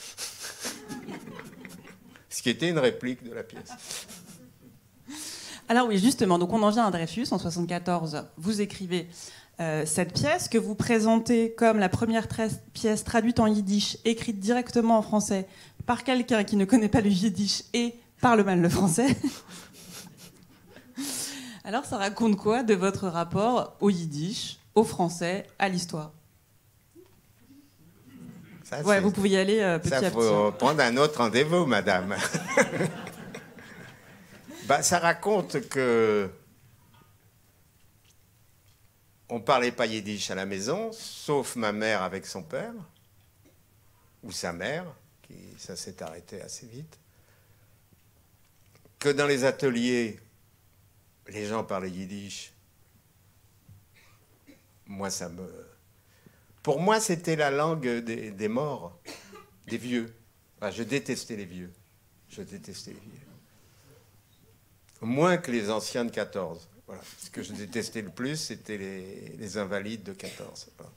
Ce qui était une réplique de la pièce. Alors oui, justement, donc on en vient à Dreyfus. En 1974, vous écrivez cette pièce que vous présentez comme la première pièce traduite en yiddish, écrite directement en français par quelqu'un qui ne connaît pas le yiddish et parle mal le français. Alors ça raconte quoi de votre rapport au yiddish, au français, à l'histoire? Ça, ouais, vous pouvez y aller petit à petit. Ça, faut prendre un autre rendez-vous, madame. Bah, ça raconte que on parlait pas yiddish à la maison, sauf ma mère avec son père, ou sa mère, ça s'est arrêté assez vite. Que dans les ateliers, les gens parlaient yiddish. Moi, pour moi, c'était la langue des morts, des vieux. Enfin, je détestais les vieux. Je détestais les vieux. Moins que les anciens de 14. Voilà. Ce que je détestais le plus, c'était les invalides de 14. Voilà.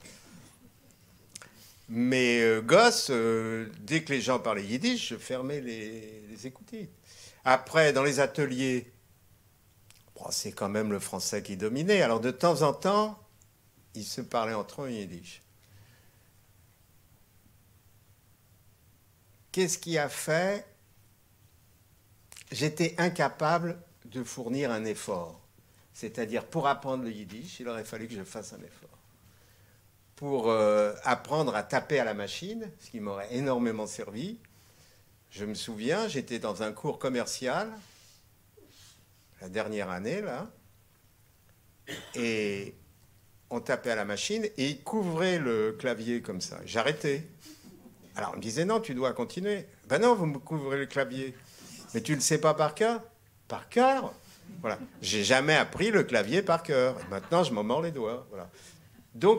Mais gosse, dès que les gens parlaient yiddish, je fermais les écoutilles. Après, dans les ateliers, bon, c'est quand même le français qui dominait. Alors, de temps en temps, ils se parlaient entre eux en yiddish. Qu'est-ce qui a fait? J'étais incapable de fournir un effort. C'est-à-dire, pour apprendre le yiddish, il aurait fallu que je fasse un effort. Pour apprendre à taper à la machine, ce qui m'aurait énormément servi, je me souviens, j'étais dans un cours commercial, la dernière année, là, et on tapait à la machine, et il couvrait le clavier comme ça. J'arrêtais. Alors, on me disait, non, tu dois continuer. Ben non, vous me couvrez le clavier. Mais tu ne le sais pas par cœur? Par cœur? Voilà. J'ai jamais appris le clavier par cœur. Et maintenant, je m'en mords les doigts. Voilà. Donc,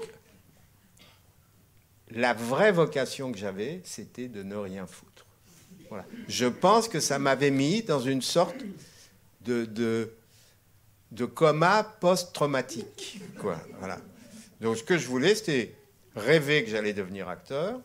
la vraie vocation que j'avais, c'était de ne rien foutre. Voilà. Je pense que ça m'avait mis dans une sorte de coma post-traumatique, quoi. Voilà. Donc, ce que je voulais, c'était rêver que j'allais devenir acteur.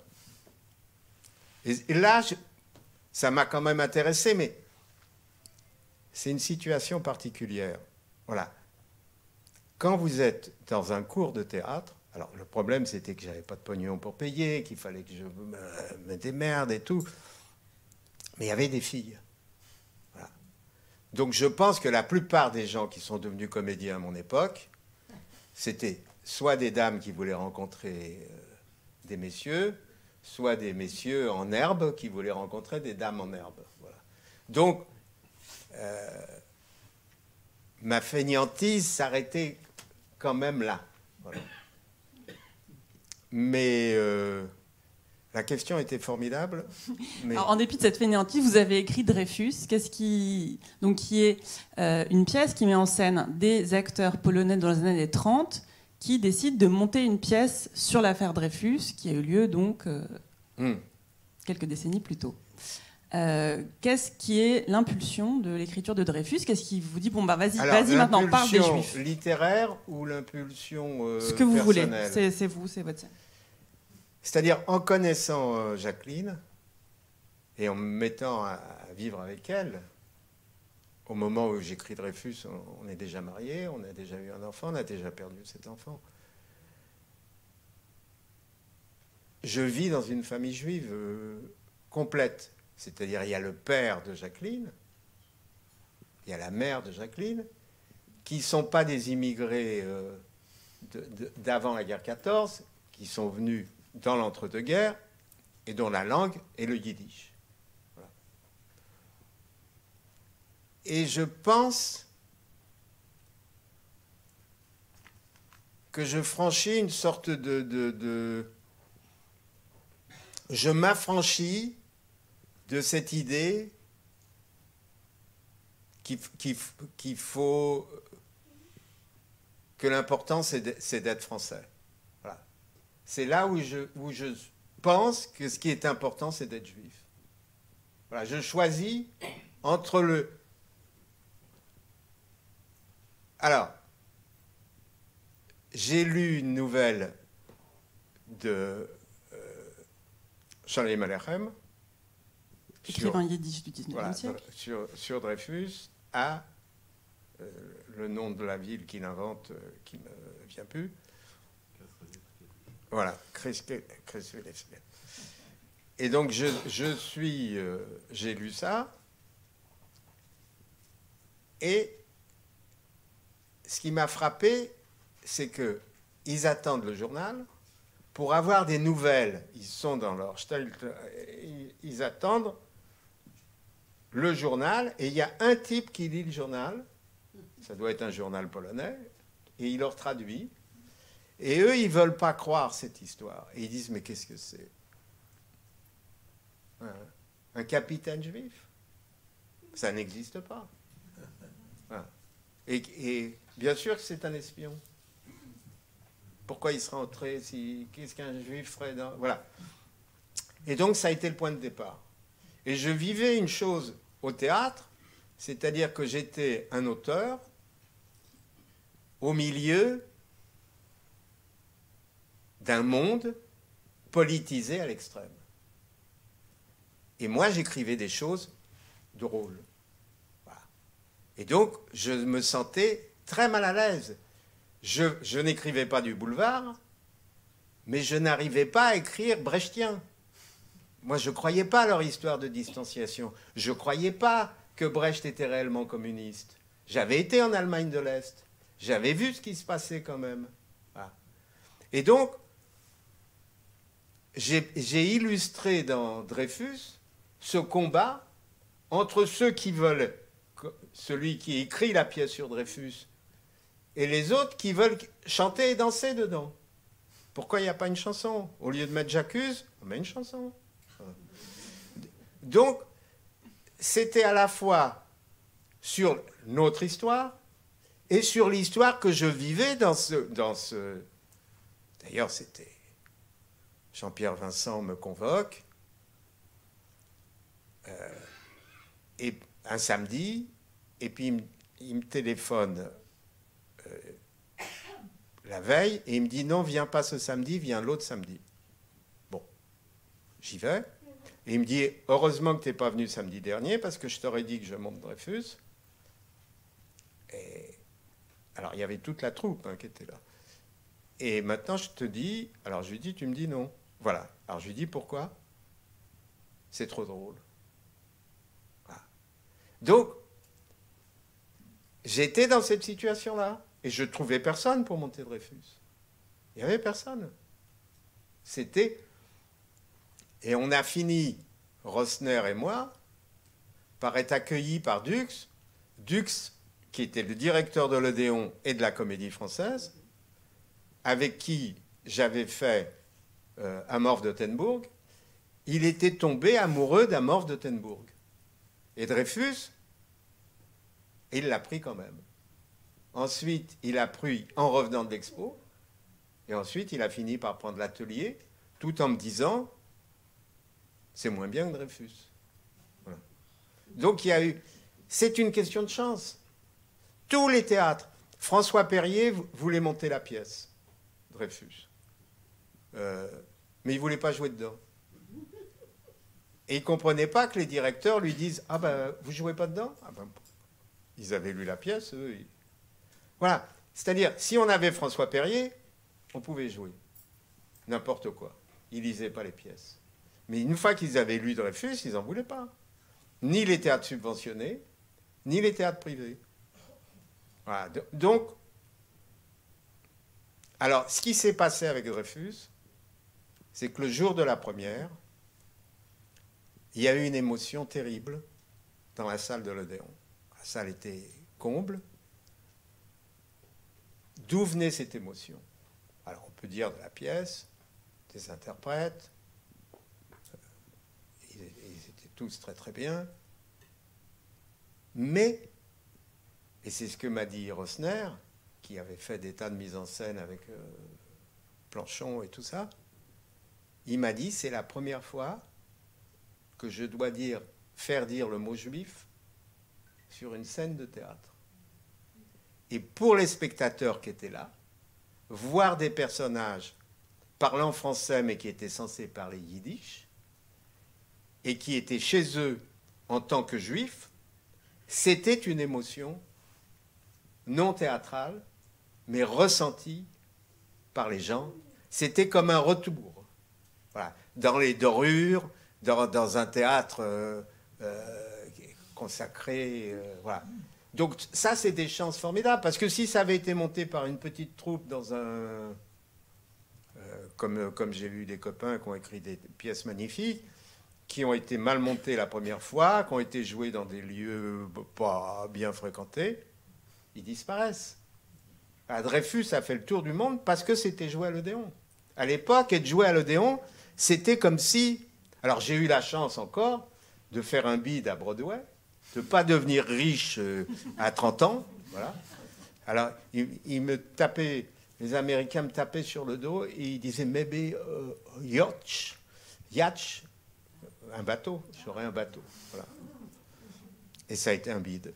Et là, ça m'a quand même intéressé, mais c'est une situation particulière. Voilà. Quand vous êtes dans un cours de théâtre, alors le problème c'était que j'avais pas de pognon pour payer, qu'il fallait que je me démerde et tout, mais il y avait des filles. Voilà. Donc je pense que la plupart des gens qui sont devenus comédiens à mon époque, c'était soit des dames qui voulaient rencontrer des messieurs, soit des messieurs en herbe qui voulaient rencontrer des dames en herbe. Voilà. Donc, ma fainéantise s'arrêtait quand même là. Voilà. Mais la question était formidable. Mais... Alors, en dépit de cette fainéantise, vous avez écrit Dreyfus, donc, qui est une pièce qui met en scène des acteurs polonais dans les années 30 qui décident de monter une pièce sur l'affaire Dreyfus, qui a eu lieu donc quelques décennies plus tôt. Qu'est-ce qui est l'impulsion de l'écriture de Dreyfus? Qu'est-ce qui vous dit, bon, bah vas-y maintenant, parle des Juifs? L'impulsion littéraire ou l'impulsion ce que vous personnelle? voulez, c'est vous, c'est votre scène. C'est-à-dire, en connaissant Jacqueline, et en me mettant à vivre avec elle, au moment où j'écris Dreyfus, on est déjà mariés, on a déjà eu un enfant, on a déjà perdu cet enfant. Je vis dans une famille juive complète. C'est-à-dire, il y a le père de Jacqueline, il y a la mère de Jacqueline, qui ne sont pas des immigrés d'avant la guerre 14, qui sont venus dans l'entre-deux-guerres, et dont la langue est le yiddish. Voilà. Et je pense que je franchis une sorte de je m'affranchis de cette idée qu'il faut que l'important c'est d'être français. Voilà. C'est là où je pense que ce qui est important c'est d'être juif. Voilà, je choisis entre le... Alors, j'ai lu une nouvelle de Charlie Mallechem, écrivain yiddish du 19e voilà, siècle. sur Dreyfus, à le nom de la ville qu'il invente, qui ne me vient plus. Voilà, Kreiswilefsberg. Et donc, j'ai lu ça, et ce qui m'a frappé, c'est qu'ils attendent le journal pour avoir des nouvelles. Ils sont dans leur shtetl, ils attendent le journal, et il y a un type qui lit le journal, ça doit être un journal polonais, et il leur traduit, et eux, ils ne veulent pas croire cette histoire. Et ils disent, mais qu'est-ce que c'est? Un capitaine juif? Ça n'existe pas. Voilà. Et bien sûr que c'est un espion. Pourquoi il serait entré qu'est-ce qu'un juif ferait dans... Voilà. Et donc, ça a été le point de départ. Et je vivais une chose au théâtre, c'est-à-dire que j'étais un auteur au milieu d'un monde politisé à l'extrême. Et moi, j'écrivais des choses drôles. Voilà. Et donc, je me sentais très mal à l'aise. Je n'écrivais pas du boulevard, mais je n'arrivais pas à écrire brechtien. Moi, je ne croyais pas à leur histoire de distanciation. Je ne croyais pas que Brecht était réellement communiste. J'avais été en Allemagne de l'Est. J'avais vu ce qui se passait quand même. Voilà. Et donc, j'ai illustré dans Dreyfus ce combat entre ceux qui veulent, celui qui écrit la pièce sur Dreyfus, et les autres qui veulent chanter et danser dedans. Pourquoi il n'y a pas une chanson? Au lieu de mettre J'accuse, on met une chanson. Donc, c'était à la fois sur notre histoire et sur l'histoire que je vivais dans ce... D'ailleurs, c'était... Jean-Pierre Vincent me convoque, et un samedi, et puis il me téléphone la veille, et il me dit non, viens pas ce samedi, viens l'autre samedi. Bon, j'y vais, et il me dit heureusement que tu n'es pas venu samedi dernier, parce que je t'aurais dit que je monte Dreyfus. Et alors il y avait toute la troupe qui était là. Et maintenant je te dis, alors je lui dis, tu me dis non. Voilà. Alors je lui dis pourquoi? C'est trop drôle. Voilà. Donc, j'étais dans cette situation-là et je ne trouvais personne pour monter Dreyfus. Il n'y avait personne. C'était... Et on a fini, Rosner et moi, par être accueillis par Dux. Dux, qui était le directeur de l'Odéon et de la Comédie Française, avec qui j'avais fait Amorphe d'Ottenbourg, il était tombé amoureux d'Amorphe d'Ottenbourg. Et Dreyfus, il l'a pris quand même. Ensuite, il a pris en revenant de l'expo, et ensuite, il a fini par prendre l'atelier, tout en me disant, c'est moins bien que Dreyfus. Voilà. Donc, il y a eu... C'est une question de chance. Tous les théâtres. François Perrier voulait monter la pièce, Dreyfus. Mais il ne voulait pas jouer dedans. Et il ne comprenait pas que les directeurs lui disent « Ah ben, vous ne jouez pas dedans ?» Ah ben, ils avaient lu la pièce, eux. Voilà. C'est-à-dire, si on avait François Perrier, on pouvait jouer. N'importe quoi. Ils ne lisaient pas les pièces. Mais une fois qu'ils avaient lu Dreyfus, ils n'en voulaient pas. Ni les théâtres subventionnés, ni les théâtres privés. Voilà. Donc, alors, ce qui s'est passé avec Dreyfus, c'est que le jour de la première, il y a eu une émotion terrible dans la salle de l'Odéon. La salle était comble. D'où venait cette émotion? Alors, on peut dire de la pièce, des interprètes, tous très très bien. Mais, et c'est ce que m'a dit Rosner, qui avait fait des tas de mises en scène avec Planchon et tout ça, il m'a dit, c'est la première fois que je dois faire dire le mot juif sur une scène de théâtre. Et pour les spectateurs qui étaient là, voir des personnages parlant français mais qui étaient censés parler yiddish et qui étaient chez eux en tant que juifs, c'était une émotion non théâtrale mais ressentie par les gens. C'était comme un retour. Voilà. Dans les dorures, dans un théâtre consacré. Voilà. Donc ça, c'est des chances formidables, parce que si ça avait été monté par une petite troupe dans un... comme j'ai vu des copains qui ont écrit des pièces magnifiques, qui ont été mal montées la première fois, qui ont été jouées dans des lieux pas bien fréquentés, ils disparaissent. À Dreyfus, ça a fait le tour du monde parce que c'était joué à l'Odéon. À l'époque, être joué à l'Odéon, c'était comme si... Alors j'ai eu la chance encore de faire un bide à Broadway, de ne pas devenir riche à 30 ans. Voilà. Alors ils me tapaient, les Américains me tapaient sur le dos et ils disaient « maybe yacht, un bateau, j'aurais un bateau. » Voilà. Et ça a été un bide.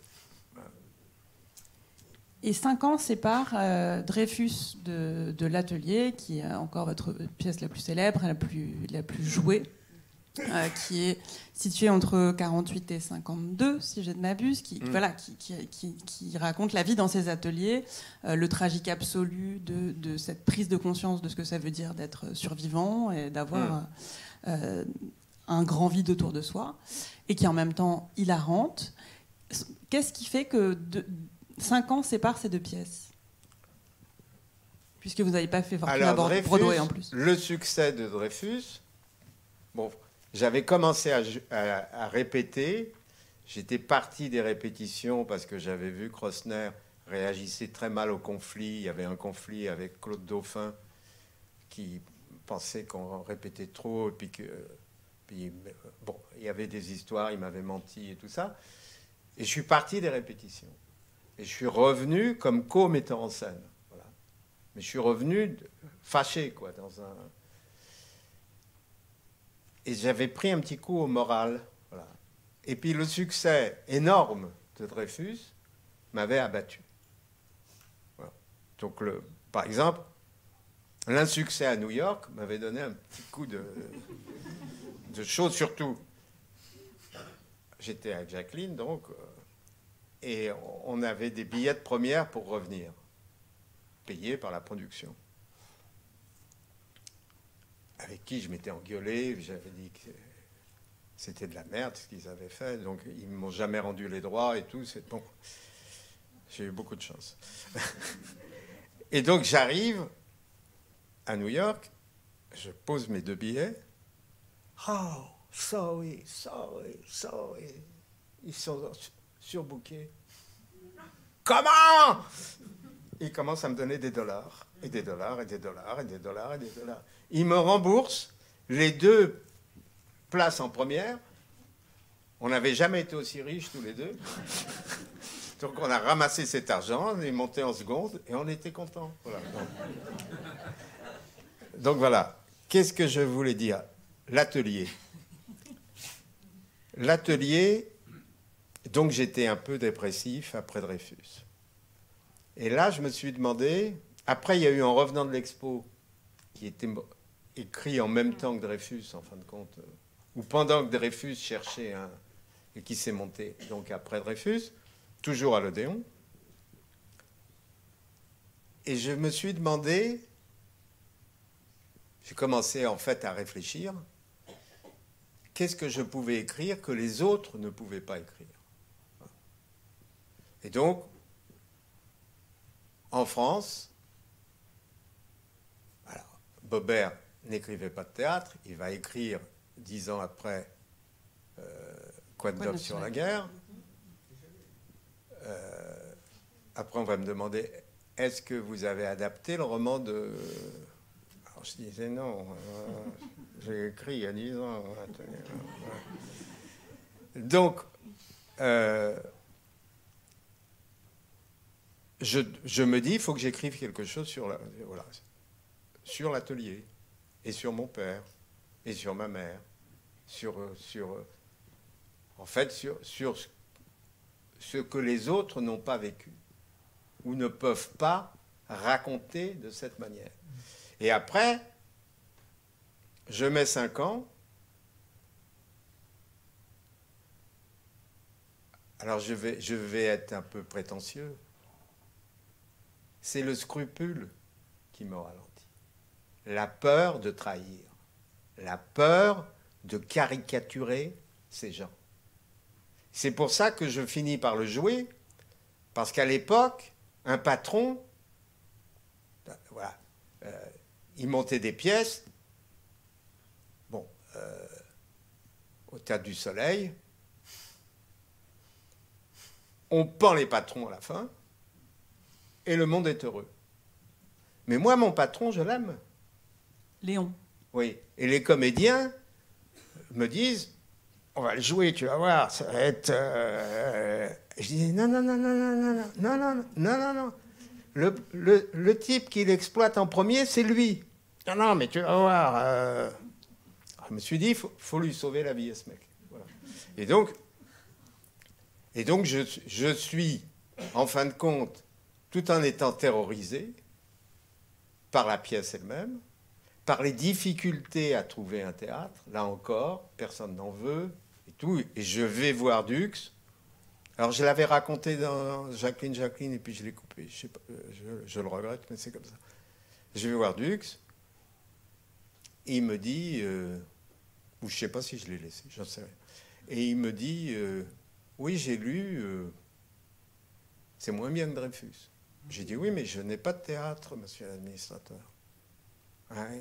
Et 5 ans séparent Dreyfus de l'Atelier, qui est encore votre pièce la plus célèbre, la plus jouée, qui est située entre 48 et 52, si je ne m'abuse, qui raconte la vie dans ces ateliers, le tragique absolu de cette prise de conscience de ce que ça veut dire d'être survivant et d'avoir un grand vide autour de soi, et qui est en même temps hilarante. Qu'est-ce qui fait que 5 ans séparent ces deux pièces, puisque vous n'avez pas fait fortune à Broadway en plus? Le succès de Dreyfus, bon, j'avais commencé à répéter, j'étais parti des répétitions parce que j'avais vu que Rosner réagissait très mal au conflit. Il y avait un conflit avec Claude Dauphin qui pensait qu'on répétait trop, et puis bon, il y avait des histoires, il m'avait menti et tout ça. Et je suis parti des répétitions. Et je suis revenu comme co-metteur en scène. Voilà. Mais je suis revenu fâché, quoi, dans un... Et j'avais pris un petit coup au moral. Voilà. Et puis le succès énorme de Dreyfus m'avait abattu. Voilà. Donc, par exemple, l'insuccès à New York m'avait donné un petit coup de choses, surtout. J'étais avec Jacqueline, donc... et on avait des billets de première pour revenir, payés par la production, avec qui je m'étais engueulé. J'avais dit que c'était de la merde ce qu'ils avaient fait, donc ils ne m'ont jamais rendu les droits et tout. Bon, j'ai eu beaucoup de chance. Et donc j'arrive à New York, je pose mes 2 billets. Oh, sorry. Ils sont surbookés. Comment? Ils commencent à me donner des dollars, et des dollars, et des dollars, et des dollars, et des dollars. Ils me remboursent les 2 places en première. On n'avait jamais été aussi riches tous les deux. Donc on a ramassé cet argent, on est monté en seconde, et on était contents. Voilà. Donc voilà. Qu'est-ce que je voulais dire? L'atelier. L'atelier... Donc j'étais un peu dépressif après Dreyfus. Et là, je me suis demandé... Après, il y a eu En revenant de l'expo, qui était écrit en même temps que Dreyfus, en fin de compte, ou pendant que Dreyfus cherchait et qui s'est monté donc après Dreyfus, toujours à l'Odéon. Et je me suis demandé... J'ai commencé en fait à réfléchir. Qu'est-ce que je pouvais écrire que les autres ne pouvaient pas écrire? Et donc, en France, alors, Baubert n'écrivait pas de théâtre, il va écrire 10 ans après Quoi de neuf sur la guerre. Après, on va me demander, est-ce que vous avez adapté le roman de... Alors je disais non, j'ai écrit il y a 10 ans. Donc, je me dis, il faut que j'écrive quelque chose sur l'atelier, et sur mon père, et sur ma mère, sur ce que les autres n'ont pas vécu, ou ne peuvent pas raconter de cette manière. Et après, je mets 5 ans. Alors je vais être un peu prétentieux. C'est le scrupule qui me ralentit. La peur de trahir. La peur de caricaturer ces gens. C'est pour ça que je finis par le jouer, parce qu'à l'époque, un patron, voilà, il montait des pièces, bon, au Théâtre du Soleil, on pend les patrons à la fin, et le monde est heureux. Mais moi, mon patron, je l'aime. Léon. Oui, et les comédiens me disent, on va le jouer, tu vas voir, ça va être... Je dis, non. Le type qui l'exploite en premier, c'est lui. Non, mais tu vas voir. Je me suis dit, il faut lui sauver la vie à ce mec. Voilà. Et donc je suis, en fin de compte, tout en étant terrorisé par la pièce elle-même, par les difficultés à trouver un théâtre, là encore, personne n'en veut, et tout, et je vais voir Dux. Alors je l'avais raconté dans Jacqueline, et puis je l'ai coupé, je sais pas, je le regrette, mais c'est comme ça. Je vais voir Dux, et il me dit, ou je sais pas si je l'ai laissé, j'en sais rien, et il me dit, oui, j'ai lu, c'est moins bien que Dreyfus. J'ai dit, oui, mais je n'ai pas de théâtre, monsieur l'administrateur. Ouais.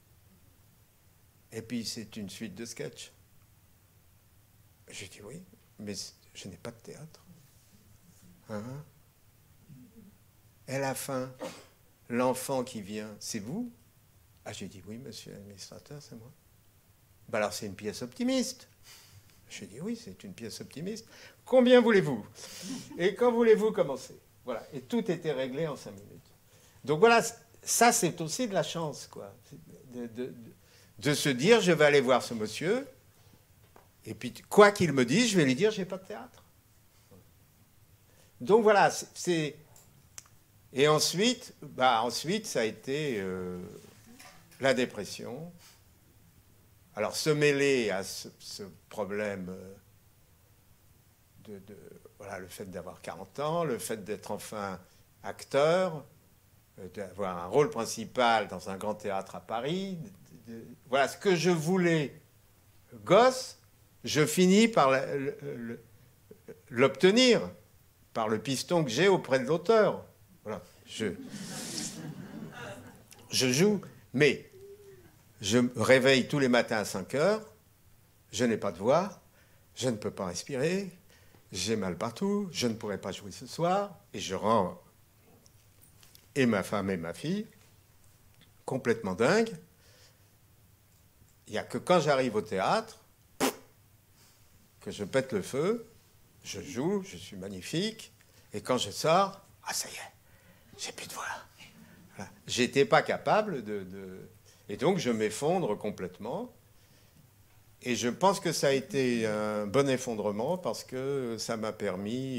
Et puis, c'est une suite de sketchs. J'ai dit, oui, mais je n'ai pas de théâtre. Hein? Et à la fin, l'enfant qui vient, c'est vous? Ah, j'ai dit, oui, monsieur l'administrateur, c'est moi. Ben alors, c'est une pièce optimiste. J'ai dit, oui, c'est une pièce optimiste. Combien voulez-vous? Et quand voulez-vous commencer? Voilà. Et tout était réglé en 5 minutes. Donc voilà, ça, c'est aussi de la chance, quoi. De se dire, je vais aller voir ce monsieur, et puis, quoi qu'il me dise, je vais lui dire, je n'ai pas de théâtre. Donc voilà, c'est... Et ensuite, ça a été la dépression. Alors, se mêler à ce problème voilà, le fait d'avoir 40 ans, le fait d'être enfin acteur, d'avoir un rôle principal dans un grand théâtre à Paris. Voilà, ce que je voulais, gosse, je finis par l'obtenir, par le piston que j'ai auprès de l'auteur. Voilà, je joue, mais je me réveille tous les matins à 5 heures, je n'ai pas de voix, je ne peux pas respirer, j'ai mal partout, je ne pourrai pas jouer ce soir, et je rends et ma femme et ma fille complètement dingues. Il n'y a que quand j'arrive au théâtre que je pète le feu, je joue, je suis magnifique, et quand je sors, ah ça y est, j'ai plus de voix. Voilà. J'étais pas capable et donc je m'effondre complètement. Et je pense que ça a été un bon effondrement parce que ça m'a permis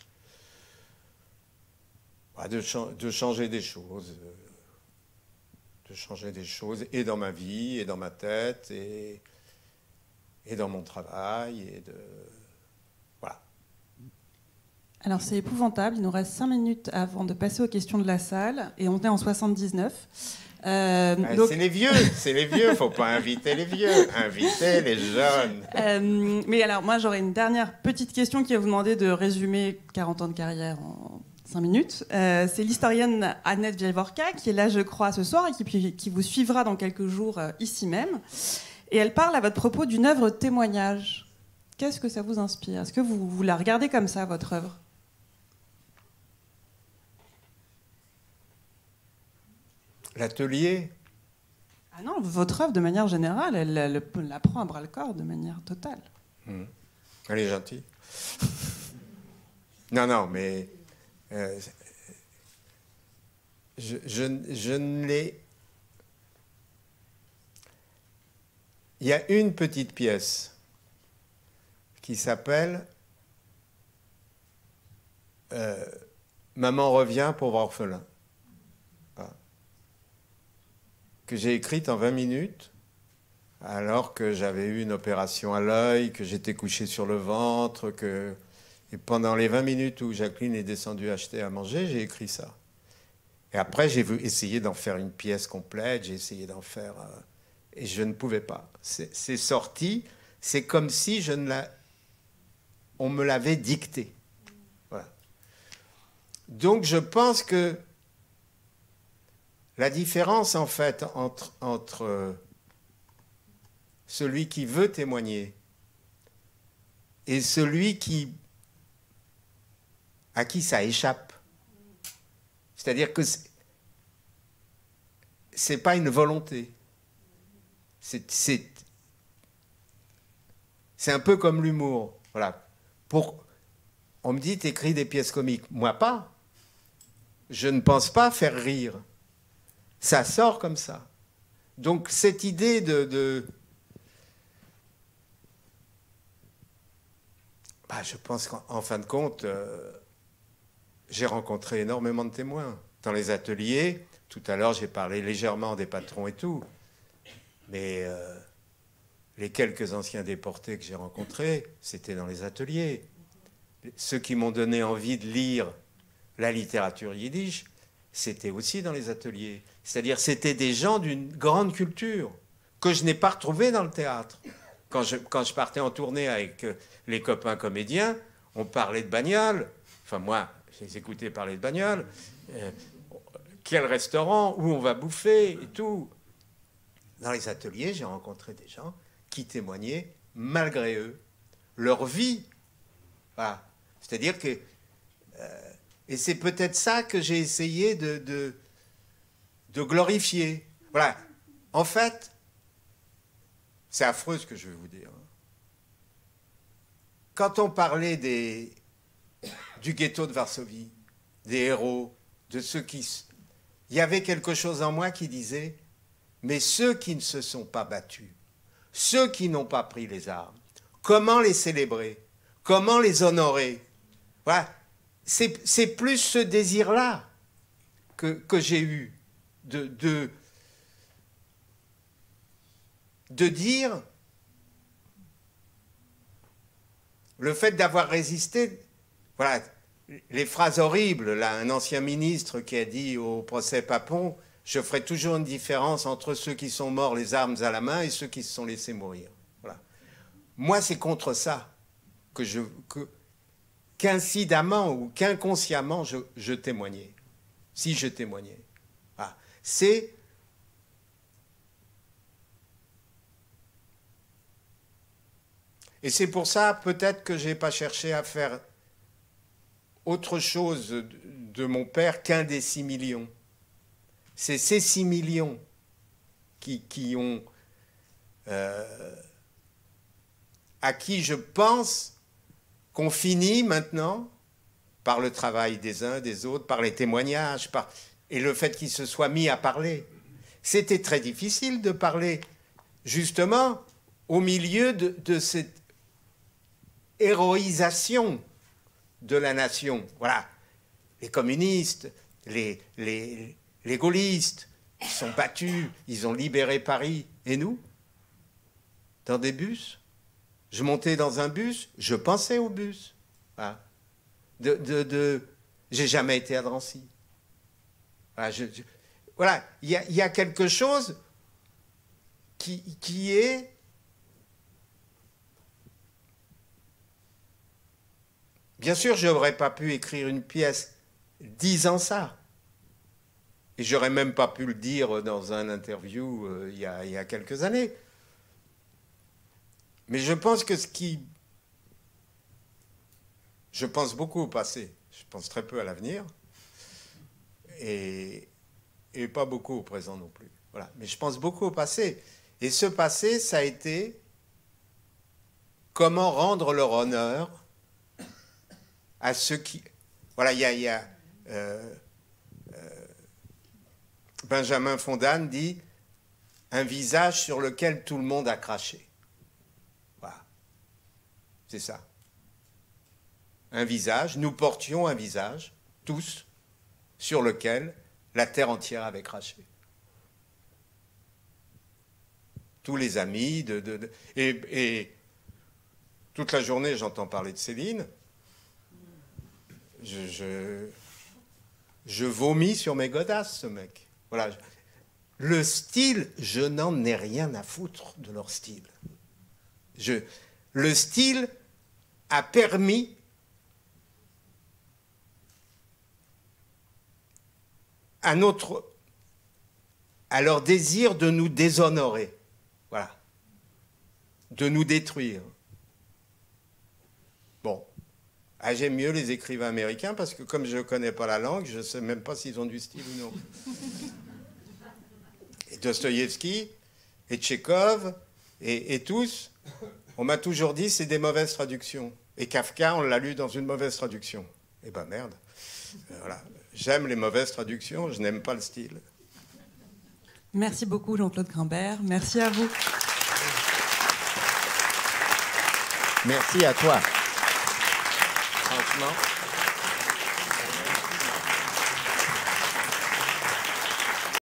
de changer des choses. De changer des choses et dans ma vie, et dans ma tête, et dans mon travail. Voilà. Alors c'est épouvantable, il nous reste 5 minutes avant de passer aux questions de la salle, et on est en 79. Donc... C'est les vieux, il ne faut pas inviter les vieux, inviter les jeunes. Mais alors moi j'aurais une dernière petite question qui va vous demander de résumer 40 ans de carrière en 5 minutes. C'est l'historienne Annette Vievorka qui est là je crois ce soir et qui vous suivra dans quelques jours ici même. Et elle parle à votre propos d'une œuvre témoignage. Qu'est-ce que ça vous inspire? Est-ce que vous la regardez comme ça, votre œuvre? L'atelier? Ah non, votre œuvre, de manière générale, elle la prend à bras-le-corps de manière totale. Elle est gentille. Non, non, mais je ne l'ai... Il y a une petite pièce qui s'appelle Maman revient, pauvre orphelin, voilà. Que j'ai écrite en 20 minutes, alors que j'avais eu une opération à l'œil, que j'étais couché sur le ventre, et pendant les 20 minutes où Jacqueline est descendue acheter à manger, j'ai écrit ça. Et après, j'ai essayé d'en faire une pièce complète, j'ai essayé d'en faire... et je ne pouvais pas. C'est sorti, c'est comme si on me l'avait dicté. Voilà. Donc je pense que la différence, en fait, entre celui qui veut témoigner et celui à qui ça échappe, c'est-à-dire que c'est pas une volonté. C'est un peu comme l'humour. Voilà. On me dit, t'écris des pièces comiques. Moi, pas. Je ne pense pas faire rire. Ça sort comme ça. Donc, cette idée je pense qu'en fin de compte, j'ai rencontré énormément de témoins. Dans les ateliers, tout à l'heure, j'ai parlé légèrement des patrons et tout. Mais les quelques anciens déportés que j'ai rencontrés, c'était dans les ateliers. Ceux qui m'ont donné envie de lire la littérature yiddish, c'était aussi dans les ateliers. C'est-à-dire, c'était des gens d'une grande culture que je n'ai pas retrouvés dans le théâtre. Quand je partais en tournée avec les copains comédiens, on parlait de bagnole. Enfin, moi, je les écoutais parler de bagnole. Quel restaurant, où on va bouffer et tout. Dans les ateliers, j'ai rencontré des gens qui témoignaient, malgré eux, leur vie. Voilà. C'est-à-dire que... et c'est peut-être ça que j'ai essayé de glorifier. Voilà. En fait, c'est affreux ce que je vais vous dire. Quand on parlait du ghetto de Varsovie, des héros, de ceux qui... Il y avait quelque chose en moi qui disait... Mais ceux qui ne se sont pas battus, ceux qui n'ont pas pris les armes, comment les célébrer? Comment les honorer? Voilà. C'est plus ce désir-là que j'ai eu de dire le fait d'avoir résisté. Voilà, les phrases horribles, là, un ancien ministre qui a dit au procès Papon, je ferai toujours une différence entre ceux qui sont morts les armes à la main et ceux qui se sont laissés mourir. Voilà. Moi, c'est contre ça qu'incidemment ou qu'inconsciemment je témoignais. Si je témoignais. Voilà. Et c'est pour ça, peut-être que je n'ai pas cherché à faire autre chose de mon père qu'un des 6 millions. C'est ces 6 millions qui ont... à qui je pense qu'on finit maintenant, par le travail des uns, des autres, par les témoignages, et le fait qu'ils se soient mis à parler. C'était très difficile de parler, justement, au milieu de cette héroïsation de la nation. Voilà. Les communistes, les gaullistes, ils sont battus, ils ont libéré Paris. Et nous? Dans des bus? Je montais dans un bus, je pensais au bus. Voilà. J'ai jamais été à Drancy. Voilà, voilà. Il y a quelque chose qui est... Bien sûr, je n'aurais pas pu écrire une pièce disant ça. Et j'aurais même pas pu le dire dans un interview il y a quelques années. Mais je pense que je pense beaucoup au passé. Je pense très peu à l'avenir. Et pas beaucoup au présent non plus. Voilà. Mais je pense beaucoup au passé. Et ce passé, ça a été comment rendre leur honneur à ceux qui... Voilà, il y a Benjamin Fondane dit « un visage sur lequel tout le monde a craché ». Voilà, c'est ça. Un visage, nous portions un visage, tous, sur lequel la terre entière avait craché. Tous les amis, et toute la journée j'entends parler de Céline. Je vomis sur mes godasses, ce mec. Voilà. Le style, je n'en ai rien à foutre de leur style. Le style a permis à leur désir de nous déshonorer. Voilà. De nous détruire. Bon. Ah, j'aime mieux les écrivains américains parce que comme je ne connais pas la langue, je ne sais même pas s'ils ont du style ou non. Et Dostoïevski, et Tchekhov, et tous, on m'a toujours dit c'est des mauvaises traductions. Et Kafka, on l'a lu dans une mauvaise traduction. Eh ben merde. Voilà. J'aime les mauvaises traductions, je n'aime pas le style. Merci beaucoup Jean-Claude Grimbert. Merci à vous. Merci à toi. Franchement.